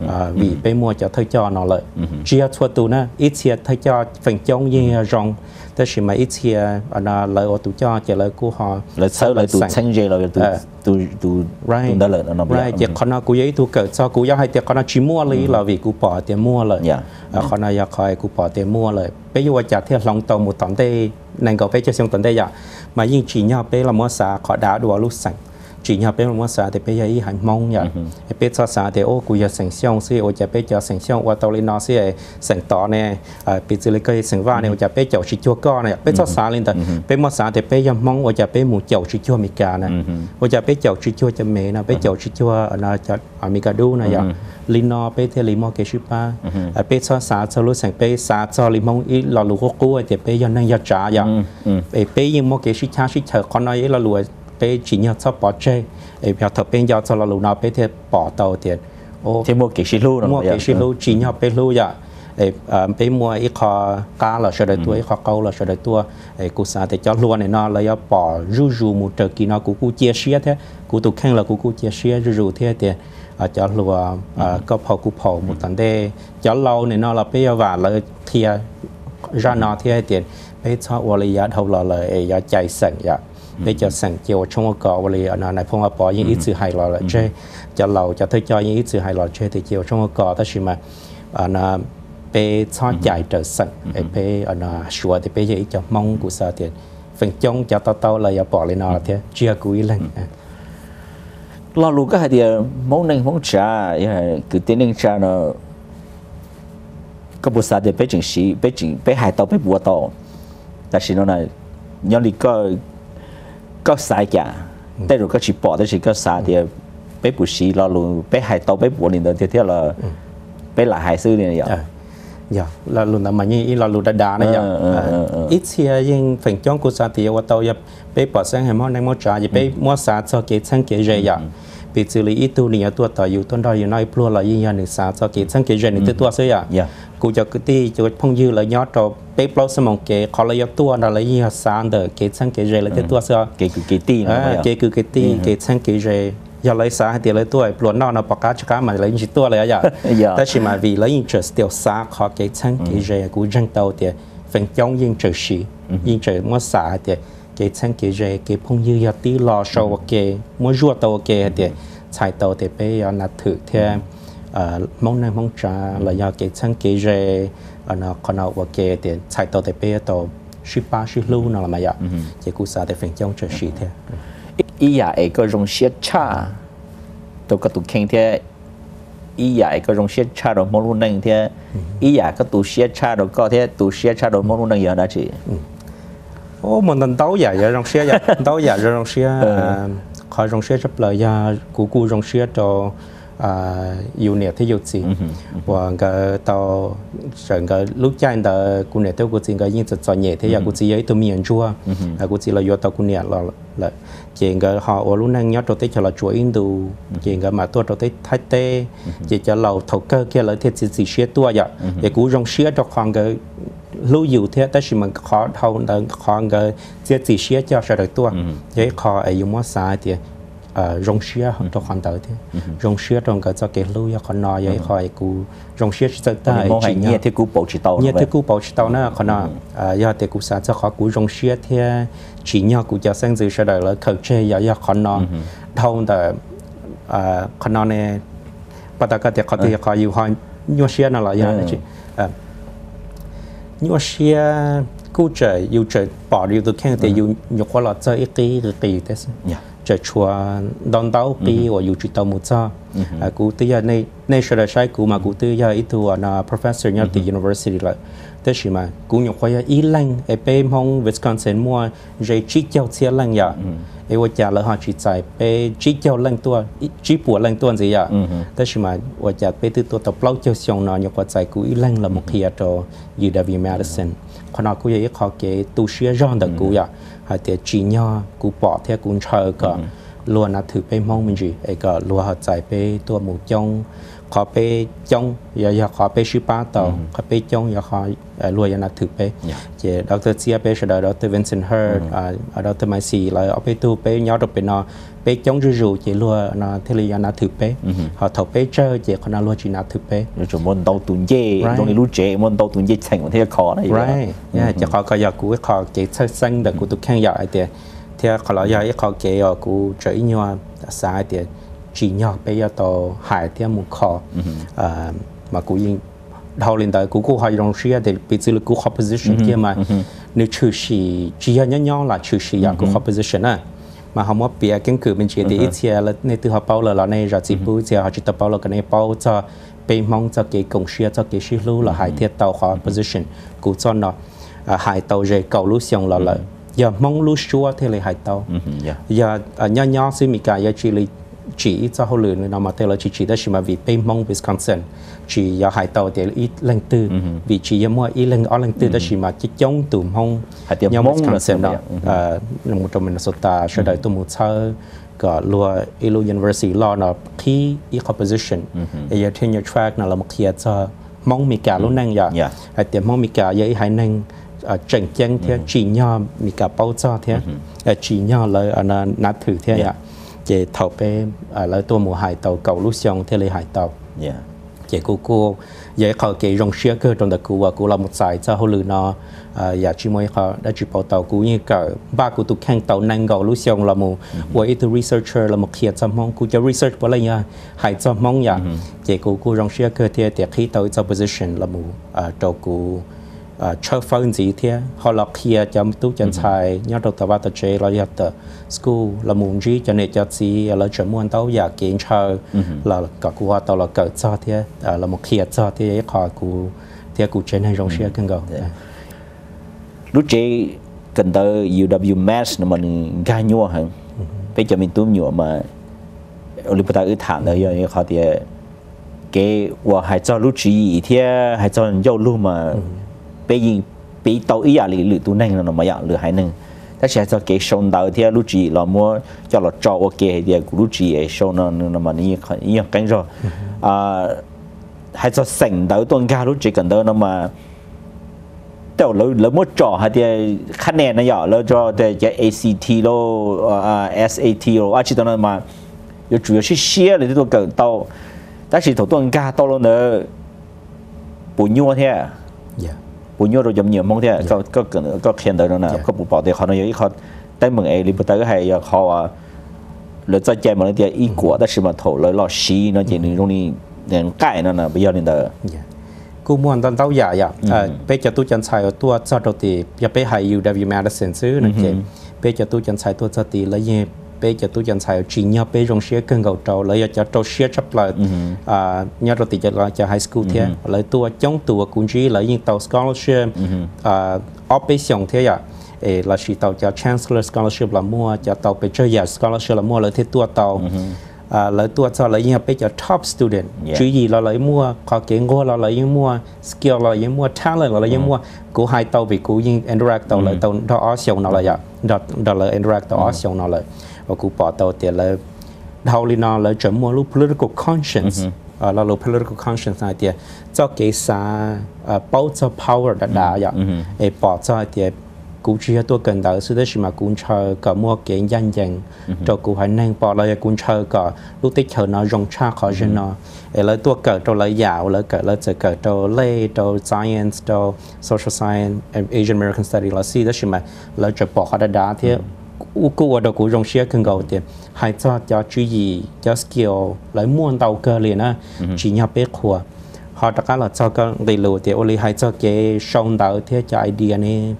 vìไปmua cho thay cho nó lợi, chỉ cho tu na ít chia thay cho phần trong như rongแต่สิ่งมาอีเทียอันนั้นเลยตัวจ่อจะเลยกูหอเลยเซอร์เลยตัวเชนเจเลยตัวตัวตัวตัวได้เลยนะไม่จะคนนั้นกูยัยตัวเกิดซอกูอยากให้เดี๋ยวคนนั้นชิมัวเลยเราวิกูปอเดี๋ยวมัวเลยคนนั้นอยากคอยกูปอเดี๋ยวมัวเลยไปอยู่ว่าจะเที่ยวลองโตหมดตอนได้นั่งก็ไปจะเสียงตอนได้อยากมายิ่งจีเนี่ยไปละมัวสาขอด่าดูว่ารู้สั่งchỉ nhau bé một xã thì bây giờ ý hành mong vậy, bé cho xã thì ô cụ giờ sinh xong xí, ô giờ bé giờ sinh xong qua tàu lên nó xí, sinh tỏ này, bé chỉ lấy cái sinh va này, ô giờ bé chậu chỉ chua co này, bé cho xã lên từ, bé một xã thì bé giờ mong, ô giờ bé một chậu chỉ chua mì cà này, ô giờ bé chậu chỉ chua cho mẹ này, bé chậu chỉ chua là cho mì cà đu này vậy, lên nó bé thì lấy mò cái ship ba, bé cho xã cho lúc sinh bé xã cho lấy mong ý là lúa cua thì bé giờ năng giờ trả vậy, bé nhưng mò cái ship cha ship chờ con nói là lúa bé chỉ nhớ cho bỏ chơi, bây giờ thợ bên giờ cho là lúc nào bé thì bỏ tàu tiền, ô, thì mua cái xí lú, mua cái xí lú chỉ nhớ bé lú vậy, bé mua ít kho cá là sợiตัวít kho câu là sợiตัว, cụ xã thì cho luôn này nó là giờ bỏ rú rú một trận kia nó cụ cụ chia sẻ thế, cụ tụ khen là cụ cụ chia sẻ rú rú thế thì cho luôn có phao cụ phao một tấn đây, cho lâu này nó là bé giờ vào là thìa ra nó thìa tiền, bé cho vào là giờ đầu là là giờ chạy sẵn vậy. bây giờ sản chiều trong cái cái này này phong bỏ những ít sự hài lòng là chơi cho lâu cho thấy cho những ít sự hài lòng chơi thì chiều trong cái đó là mà là bây cho chạy trở sản bây là sửa thì bây giờ cho mong của sao thì phần trong cho tao tao là giờ bỏ lên nó thế chưa cúi lên lo luôn cái thì món này món trà cứ tiến lên trà nó cái bộ sao thì bây chừng xí bây chừng bây hai tàu bây bùa tàu但是呢nhớ lý có có sai cả,แต่如果去bỏ的是个啥的，被不是了路，被海盗被捕领的，这条了，被拉海事的呀。 dạ là luôn là mà như là luôn đã đá này dạ ít xe nhưng phần trong của xã thì ở tàu nhập bé bỏ sang hay món này món trà, vậy bé mua xã cho cái sang cái gì dạ bị xử lý ít tu nhiềuตัวต่ออยู่ต้นดอยอยู่น้อยพลัวเรายิ่งยันหนึ่งสาวจะเกิดสังเกตเจนหนึ่งตัวเสียกูจะกตีจะพงยืเลยยอดเราเป๊ะเปล่าสมองเกะขอเลยยอดตัวเราเลยยิ่งสามเด้อเกิดสังเกตเจนเลยตัวเสียเกะคือเกตีนะเกะคือเกตีเกิดสังเกตเจยาเลยสาให้เดียวเลยตัวปลวนนอกเราปากกาจะก้ามาเลยยิ่งตัวเลยอ่ะแต่ชิมาวีเลยยิ่งเจอเดียวสาขอเกิดสังเกตเจกูจังเตาเดียวฝังจ้องยิ่งเจอชียิ่งเจอมัวสาเดียวเกิดสังเกตเจเกิดพงยืยอดตีรอโชว์เกะมัวจั่วตัวเกะเดียวใช้ตัวเดียวไปยอนัดถือเทียมองในมองจ้าเลยยาเกิดสังเกตเจอันนั้นคนเอาว่าเกะเดียวใช้ตัวเดียวไปตัวชิป้าชิลูนั่นแหละมั้ยอ่ะเจ้ากูสาเดียวฝังจ้องเจอชีเทียอีอยากเอกรงเชียชาตัวกระตุกแข็งเทียอีอยากเอกรงเชียชาเรามองรู้นั่งเทียอีอยากก็ตัวเชียชาเราก็เทียตัวเชียชาเรามองรู้นั่งอย่างนั้นจีโอ้มันตั้งโต๊ะใหญ่ยังรงเชียอย่างโต๊ะใหญ่ยังรงเชียคอยรงเชียจับเลยยากูกูรงเชียตัวอยู่เนี่ยที่อยู่สิว่าก็ต่อส่วนก็ลูกชายแต่กูเนี่ยตัวกูจริงก็ยิ่งจะจอยเนี่ยที่อยากกูจะย้ายตัวมีอันชัวกูจะเราย้ายตัวกูเนี่ยเราละเจงก็họ ở lúc này nhớตัวที่จะเราช่วยอินดูเจงก็มาตัวตัวที่ท้ายเต้เจจะเราถกเกอร์แค่เราที่จะเสียตัวอย่างแต่กูรงเชียตัวความก็รู้อยู่ที่แต่ชิมันขอเท่านั้นความก็จะจะเสียจะเสียตัวยัยขออายุมั่วสายที่รงเชียของตัวคนเต๋อที่รงเชียตรงก็จะเกิดรู้อย่างคนน้อยยัยคอยกูรงเชียจะได้จริงเนี่ยที่กูปกจิตโตเนี่ยที่กูปกจิตโตน่ะคนน้อยยอดที่กูสาจะขอกูรงเชียที่จริงเนี่ยกูจะเส้นสื่อเสด็จแล้วเขาเชื่ออย่างคนน้อยเท่าแต่คนน้อยเนี่ยปัตตานีเขาที่เขาอยู่ห้องยัวเชียนั่นแหละอย่างนี้ยัวเชียกูจะอยู่จะปอดอยู่ตัวแข็งแต่อยู่อยู่คนละเจออีกทีหรือตีแต่จะชัวดอนเต้าปีว่าอยู่จุดต่อมุจ้ากูตียาในในชาติใช้กูมากูตียาอีตัวน่ะ professor เนี่ยที่ university เลยแต่ชิมากูอยู่คนยาอีแรงไอเป้ห้อง Wisconsin มัวใจชี้เจ้าเสียแรงยาไอว่าจะเลยหาจิตใจไปชี้เจ้าแรงตัวชี้ปวดแรงตัวสิยาแต่ชิมาว่าจะไปตัวตัวเปล่าเจ้าชงนอนอยู่คนใจกูอีแรงละมุขยาตัว ยู ดับเบิลยู Madison ขณะกูยังขอเกตูเชียจอนแต่กูอยากหาแต่จีนยากูปอดเท่ากูเชื่อก็ล้วนนับถือไปมองมันจีไอ้ก็ล้วนหัวใจไปตัวหมูจงขอไปจงอย่าอย่าขอไปชิป้าต่อขอไปจงอย่าขอล้วนอย่านับถือไปเจดรเซียไปชดดรวินเซนเฮิร์ดดรไมซีเลยเอาไปตัวไปย้อนตัวไปนอไปจงจู่ๆเจล้วนนอเทลียานับถือไปเขาถอไปเจอเจคนนั้นล้วนจีนับถือไปจุดมันโตตุนเย่ตรงนี้รู้เจมันโตตุนเย่แข่งวันที่คอได้ไรเนี่ยจะขอก็อยากกูขอเจใช้เส้นแต่กูตุกแข่งอยากไอเดียที่เขาเราอยากขอเกย์กูจะอินยัวสายเดียจีนยอกไปยาโตหายที่มุขคอมากูยิงเท่าเล่นแต่กูกูหายรงเชียเดี๋ยวไปซื้อกู composition ที่มานึกชื่อชีจีนย่องๆละชื่อชีอยากกู composition นะมาเขาว่าเปียกันคือเป็นเชียดีเชียแล้วในตัวเขาเป้าเลยเราในรัฐจิบุเชียเขาจิตเป้าเรากันในเป้าจะไปมองจะเกย์กงเชียจะเกย์ชิลูละหายที่เตา composition กูจอนเนาะหายเตาเจเก่ารู้เสียงเราเลยอย่ามองรู้ชัวที่เลยหายเตาอย่าย่อย่อซึ่งมีการยัดจีเลยจีจะเขาเลยนำมาเตลจีจีได้ชิมาวิไปมองวิสคอนซินจีอย่าหายเตาเดี๋ยวอีเล่งตื้อวิจีอย่ามัวอีเล่งอ้อเล่งตื้อได้ชิมาจิจ้องตุ่มห้องย่อมวิสคอนซินเนาะในมุตมินโซตาช่วยได้ตัวมุชาก็ลัวอีลูยูนิเวอร์ซิตี้ลอเนาะที่อีคอมโพสิชันไอ้ยาเทนยาทรัคนั่นเรามาเขียนจะมองมีการลุ้นนั่งอย่างไอ้เดี๋ยวมองมีการยัยหายนั่งจังจังเท่าจีนย่อมีการเป้าจ้าเท่าจีนย่อเลยอันนั้นนับถือเท่าอย่างเจเท่าไปแล้วตัวหมูหายเต่าเก่าลูกชงเท่าเลยหายเต่าเจกูกูยัยเขาเกยรงเชียเกิดตรงตะกูว่ากูเราหมดสายเจ้าเขาลือเนาะอยากชิมวยเขาได้จีเป่าเต่ากูนี่ก็บ้ากูตุกแข่งเต่านั่งเก่าลูกชงเราหมูว่าอีตัว researcher เราหมดเขียนจำมองกูจะ research ว่าอะไรเงี้ยหายจำมองอย่างเจกูกูรงเชียเกิดเท่าแต่ขี้เต่า opposition เราหมูตัวกูชอบฟังจีเทียเขาหลอกเคียจำตู้จันทายยอดตัวว่าตัวเจเราอยากตัวสกูลเรามุ่งจีจะเนจัดซีเราจะม้วนเต้าอยากเก่งเชอเราก็กูว่าตัวเราเกิดจ้าเทียเราหมกเคียจ้าเทียขอกูเทียกูเจนให้รงเชียกันก่อนรู้เจกันเตอร์ ยู ดับเบิลยู Mass นั่นมันง่ายยัวหังไปจะมีตุ้มยัวมาอลิปตาอึดถามเลยอย่างนี้เขาเทียเกว่าหายจอรู้จีเทียหายจอโยลูมาไปยิงไปเตาอีอย่างหรือตัวนั่งเราหน่อยอย่างหรือหายหนึ่ง但是还是给上到天录制了么叫了找我给的录制诶上呢那么你很你要跟着啊还是成到ต้นกล้า录制กันเด้อ那么แต่เราเราไม่จ่อฮะเดียคะแนนนะอย่าเราจ่อแต่จะ เอ ซี ที แล้วอ่า เอส เอ ที แล้วอาชีพตอนนั้นมา有主要是写的这个梗到，但是头段家到了呢，不鸟的，不鸟就咁nhiều mong的，ก็ก็เกิดก็เขียน到นะก็不保的，可能有一เขาได้เหมือนไอ้ลิบตันก็係有เขาอ่ะเราจะใจมันเดียอีกว่าแต่是มา頭เลย老師那件ตรงนี้เนี่ยใกล้นั่นนะไม่ยอมเลยกูมวนตอนเต้าใหญ่อ่ะเป้จะตู้จันทร์ตัวจอดตีอย่าไปหาย ยู ดับเบิลยู Madison ซื้อนั่นเองเป้จะตู้จันทร์ตัวจอดตีแล้วยังbây giờ tôi nhận thấy chỉ nhớ bây giờ sẽ cần cầu trâu lấy cho trâu sẽ chấp lại à nhớ rồi thì cho là cho high school thế lấy tôi chống tôi cũng chỉ lấy những tàu scholarship à option thế à là chỉ tàu cho chancellor scholarship là mua cho tàuไปchơi giải scholarship là mua lấy thế tôi tàu à lấy tôi cho lấy những bây giờ top student chỉ gì là lấy mua có cái ngô là lấy những mua skill là lấy mua talent là lấy những mua của hai tàu vì của những interact tàu lấy tàu đó option nào là vậy đó đó là interact tàu option nào là và cụ bỏ tàu tiền là đầu li nó là chấm mua lúc political conscience à là lúc political conscience này tiền cho cái sa bao cho power đã đã vậy để bỏ cho tiền cụ chỉ tôi cần đó sự đó là mà cụ chờ cả mua cái danh danh cho cụ phải năng bỏ lại cụ chờ cả lúc tích chờ nó rong cha khó cho nó để lấy tôi cỡ cho lấy dạo lấy cỡ lấy cỡ cỡ cho lay cho science cho social science and Asian American study là gì đó là mà lấy cho bỏ đã đã thế u cụ ở đâu cũng rong xia cần cầu tiền hay cho cho chú ý cho skill lấy muôn tàu cơ liền á chỉ nhau biết khua họ tất cả là cho cái đầy đủ tiền oli hay cho cái song tàu thế cho idea này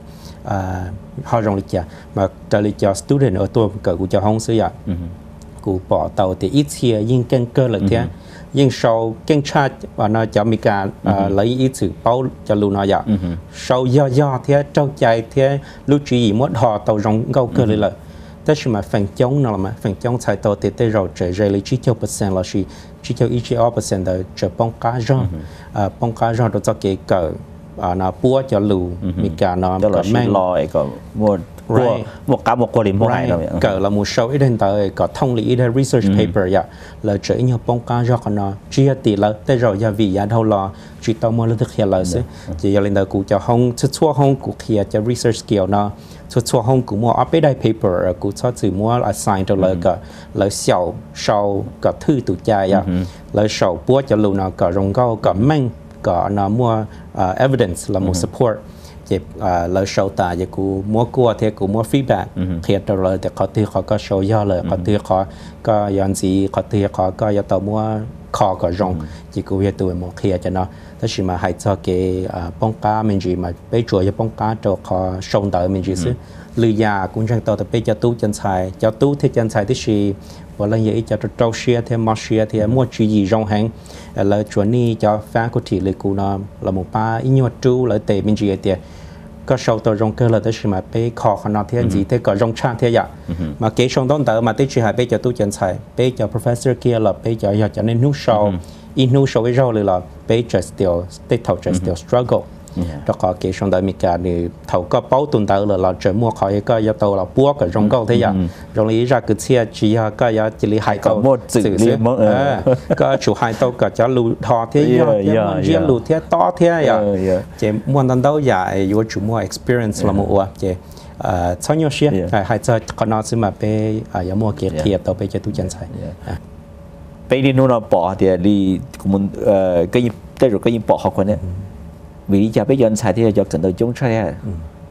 à họ rong lịch trả mà trả lịch cho student ởตัวcỡ của cho không sử dụng của bỏ tàu thì ít xia nhưng cần cơ là thế nhưng sau cần chat và nó cho mình cả lấy ít sự bao cho luôn nó vậy sau do do thế trong chạy thế lúc chỉ gì mất họ tàu rong câu cơ lạiแต่ชิมาฝั่งจ้องนั่นแหละมั้ยฝั่งจ้องใช้ตัวเตะเราจะเรลิชิเจ้าเปอร์เซ็นต์เราชีชิเจ้าอีเจ้าเปอร์เซ็นต์เดจะป้องกันจ้องอ่าป้องกันจ้องเราจะเกี่ยวกับอ่านาปัวจะลู่มีการนอนกับแม่งลอยก็หมดหมดกับหมดกลิ่นหมดไหนเราเนี่ยเกิดเราหมดโชว์อีเดนเตอร์ก็ท่องลีอีเดน research paper อย่างเราจะอีเนี่ยป้องกันจ้องกันเนาะชีติแล้วแต่เราอย่าวิยาเท่าเราชีตัวมันเราจะเขียนเลยสิจะอย่างเดิมกูจะห้องชั่วห้องกูเขียนจะ research skill เนาะชั่วห้องกูมัวอัพไปได้ paper กูชอบสื่อมัว assign ตัวเลยก็เลยเสี่ยวเช่าก็ทื่อตุใจอ่ะเลยเช่าปัวจะรู้นะก็รงก็ก็แม่งก็น่ะมัว evidence ละมัว support เจ็บเลยเช่าตาจะกูมัวกลัวเทกูมัว feedback เขียนตัวเลยแต่เขาทื่อเขาก็โชว์ย่อเลยเขาทื่อเขาก็ยันสีเขาทื่อเขาก็ยันตัวมัวคอก็รงจะกูเห็นตัวมัวเขียนจะเนาะแต่ชิมาให้เจ้าเก๋ป้องกันมันจีมาไปช่วยจะป้องกันตัวเขาส่งต่อมันจีซึ่งลือยาคุณจังต่อแต่ไปจะตู้จันทร์จะตู้ที่จันทร์ที่ชีว่าเราอย่างนี้จะตัวเชียร์ที่มาเชียร์ที่มั่วจีจีรองแหงแล้วชวนนี่จะแฟนกุฏิเลยกูนอมเราหมู่ป้าอินยวดจูแล้วเตะมันจีเตียก็โชว์ตัวรองเกอร์เลยแต่ชิมาไปคอขนาดที่จีที่ก็รองชาที่อยากมาเก๋ส่งต้นต่อมาที่ชีหายไปจะตู้จันทร์ไปจะ professor เกียร์เราไปจะอยากจะในนู้โชว์อินูโชว์ให้เราเลยล่ะไปจะ still ติดเท่าจะ still struggle แล้วก็เกี่ยวกับมีการนี่เท่าก็เป้าตุนตาเลยเราจะมั่วเขาก็ยัดตัวเราปั้วกับรองเก้าที่อย่างรองนี้จะคือเชียจีฮะก็ยัดจิลิหายตัวสื่อเสียก็ชูหายตัวก็จะลู่ทอที่ยอดเยี่ยมลู่ที่ต่อที่อย่างเจม้วนตันเต้าใหญ่ยูชูมั่ว experience เรามั่วเจชอบยอดเชียหายจะขนาดซึ่งมาไปยังมั่วเกียร์เทียบต่อไปจะตู้จันทร์ไปดีนู้นเราปอเดี๋ยวดีกุมเอ่อก็ยิ่งได้รู้ก็ยิ่งปอเขาคนเนี้ยvì giờ bây giờ anh xài thì giờ cần tới chống chơi à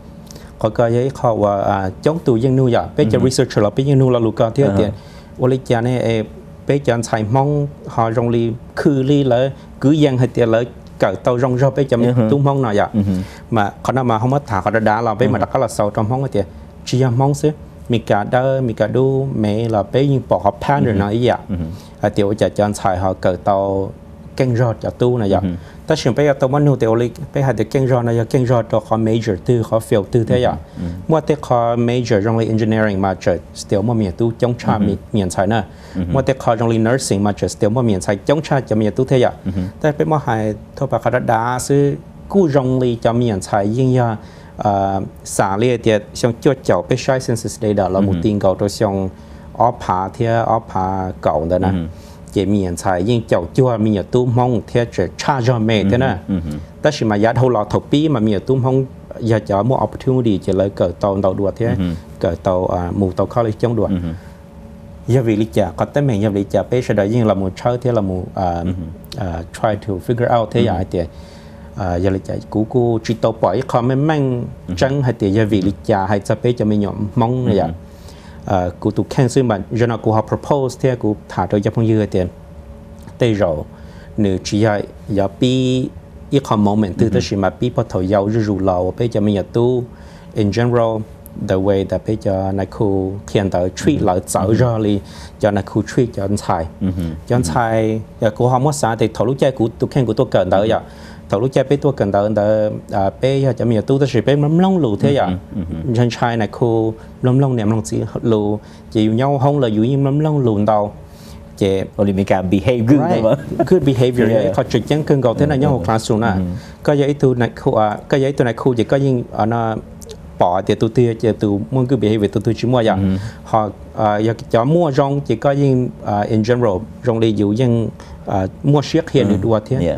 có cái ấy họว่าchống tù dân nuôi à bây giờ research là bây giờ nuôi là lục cao thế tiền ôi cha này bây giờ anh xài mong họ rong li khử li là cứ dân hay tiền là cởi tàu rong rong bây giờ tung mong nào vậy màเขานำมาเขามาถากเขาด่าเราไปมาดักเราเศร้าtrong mong cái tiền chỉ mong xíมีการได้มีการดูแม่เราไปยิงปอกเขาแพ้หรืออะไรอย่างเดี๋ยวจะจะอันxài họ cởi tàu kinh rọt cho tu này vậy ta chuyển bây giờ tao muốn nuôi tiểu lịch bây giờ kinh rọt này kinh rọt cho khó major tư khó fail tư thế vậy mua tới khó major trong engineering mà trời still mua miền tu chống cha miền trái nè mua tới khó trong nursing mà trời still mua miền trái chống cha cho miền tu thế vậyแต่ไปmua hai thôi bà khai đá sư cú trong li cho miền trái nhưng ya xã liên thì xong cho cháu bé sai census đây đó là một tin cầu tôi xong ở phá thì ở phá cầu đó nè chỉ miền Thái nhưng cháu chua miền tu mong thì chỉ cha cho mẹ thế nèแต่สิมายัดหัวเราถกปีมามีตุ้มห้องอยากจะมั่ว opportunity จะเลยเกิดตอนเราดูที่เกิดตอนหมู่ตอนเข้าเลยจ้องดูยาวิลิจ่าก็แต่แม่ยาวิลิจ่าเป็นสิ่งใดยิ่งเราหมู่เช่าที่เราหมู่ try to figure out ที่อยากให้เดี๋ยวยาวิลิจ่ากูกูจิตโตปล่อยคอมไม่แม่งจังให้เดี๋ยวยาวิลิจ่าให้จะเป็นจะไม่ยอมมองเลยอย่างกูถูกแข่งซึ่งมันจนกูเขา propose ที่กูถามโดยจะพงยืดเดี๋ยวแต่เราหนึ่งชี้ให้ยาปีอีกคำ moment ที่จะมาปีพอถอยยาวรู้เราไปจะมีตู้ in general the way that ไปจะนักคูเขียนแต่ treat เราเจ้าจอเลยจะนักคู treat ย้อนชายย้อนชายอยากกูหามั่วสาแต่ถอดลูกใจกูตัวแข่งกูตัวเกินเต๋ออย่างถอดลูกใจไปตัวเกินเต๋อแต่ไปจะมีตู้แต่สิไปล้มลงหลู่เท่าอย่างย้อนชายนักคูล้มลงเนี่ยล้มจีหลู่จะอยู่เงาห้องเลยอยู่ยิ่งล้มลงหลู่เต๋อเจอลิมิการ behavior คือ behavior เขาจุดยังคือเขาเท่านั้นยังหกคลาสสูงนะก็ยังไอ้ตัวในครูอ่ะก็ยังไอ้ตัวในครูจะก็ยิ่งอ่ะนะปอเดี๋ยวตัวเตี้ยจะตัวมันคือ behavior ตัวตัวชิมัวอย่างเขาอ่ะอยากจะมั่วจงจะก็ยิ่งอ่ะ in general จงเลยอยู่ยังอ่ะมั่วเชี่ยเขียนหรือตัวเท่า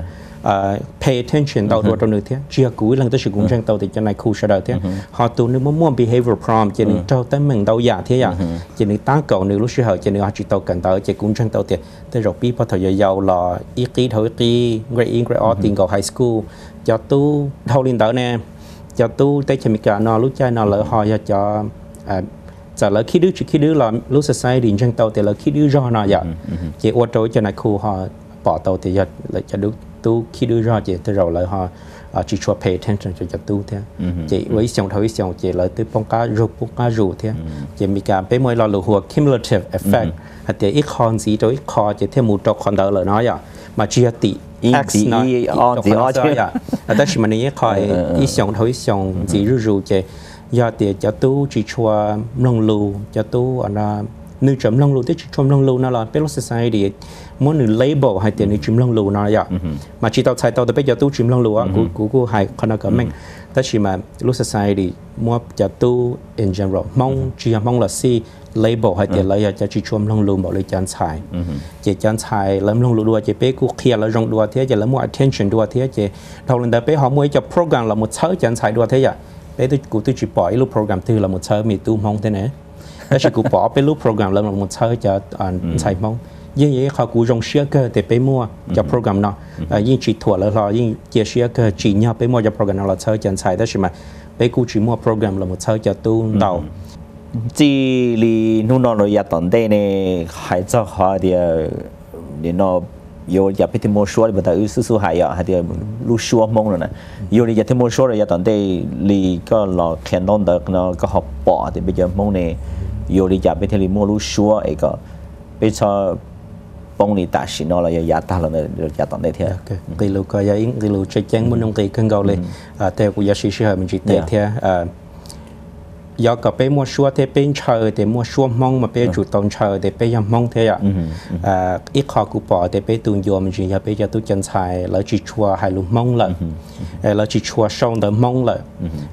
pay attention 到多少呢？天，只要古人都是工程到的，就来苦说到天。họ tu nếu muốn muốn behavior prompt， 就你到但mình到呀天呀，就你打狗你lúc時候就你還知道緊到就工程到的，แต่เราปีพอถอยยาวรออีกเท่าอีก grade in grade out ติงกับ high school จะตู้เท่าลินเตอร์เนี่ยจะตู้ได้จะมีการนอนรู้ใจนอนเลยhọจะจะเลยคิดดูคิดดูเรารู้สึกใส่ดินจังเตาแต่เราคิดดูรอหน่อยอย่างจะอวดโดยจะในครูhọ bỏ tàu thìจะเลยจะดูtu khi đưa ra chị từ rồi lại họ chỉ cho pay attention cho tu thế chị với xong thôi xong chị lại tới phong cá rùa phong cá rùa thế chịมีการไปมวยเราหลุดหัว cumulative effect หากอีกคนสีตัวอีกคอจะเทียมมูตกคนเดิมเลยน้อยอ่ะมาเชียติ x น้อยอีกคนน้อยอ่ะแต่ชิมันนี้คอยอีส่งthôiส่งสีรูรูchị giờ thì cho tu chỉ cho lông lù cho tu anh nữ chấm lông lù thì chỉ chấm lông lù nó là Pelosi society muốn nữ label hay tiền nữ chấm lông lù nó vậy mà chỉ tao xài tao thì bây giờ tu chấm lông lù á cú cú cú hay con nó cầm mìnhแต่chỉ mà Pelosi society mua cho tu in general mong chỉ mong là si label hay tiền lấy cho chỉ chấm lông lù bảo lấy chán xài chỉ chán xài lấy lông lù đua chỉ bé cú kia là rong đua thế chỉ lấy mua attention đua thế chỉ đầu lần đầu bé họ mua cho program là một số chán xài đua thế vậy bé tôi cú tôi chỉ bỏ lúc program thứ là một số mi tu mong thế nàyแต่ฉันกูบอกไปรูปโปรแกรมแล้วมันใช้จะอ่านใช้มองยิ่งยิ่งเขากูลงเชื่อเกิดแต่ไปมั่วจะโปรแกรมเนาะยิ่งจีถั่วแล้วเรายิ่งเกี่ยเชื่อเกิดจีเนี่ยไปมั่วจะโปรแกรมเราใช้จะใช้แต่ใช่ไหมไปกูจีมั่วโปรแกรมเราใช้จะตู้เตาจีลีนู่นนอนเราอยากตอนเต้เนี่ยหายใจหายเดียวเดี๋ยวเราโยอยากไปที่โมชัวร์แบบแต่อื้อสู้หายอ่ะหายเดียวรู้ชัวร์มองเลยนะโยอยากที่โมชัวร์อยากตอนเต้ลีก็เราแข่งนอนเด็กเราก็หอบปอแต่ไปเจอมองเนี่ยอยู่ดีจับไปที่ริมรู้ชัวไอ้ก็ไปชอบปงนี่ตาชินอเราอย่าตาเราเนี่ยอย่าตอนได้เท่ากี่ลูกก็ยังกี่ลูกจะแจ้งมันต้องกี่ขึ้นเกาเลยแต่กูอยากชี้ๆมันจีเตะเท่ายากับไปมัวชัวเทเป็นเชอแต่มัวชัวมองมาไปจุดตรงเชอแต่ไปยังมองเท่าอีกข้อกูปอแต่ไปตุนโยมันจีอย่าไปจะตุจันทายแล้วจีชัวให้ลูกมองเลยแล้วจีชัวช่องเดิมมองเลย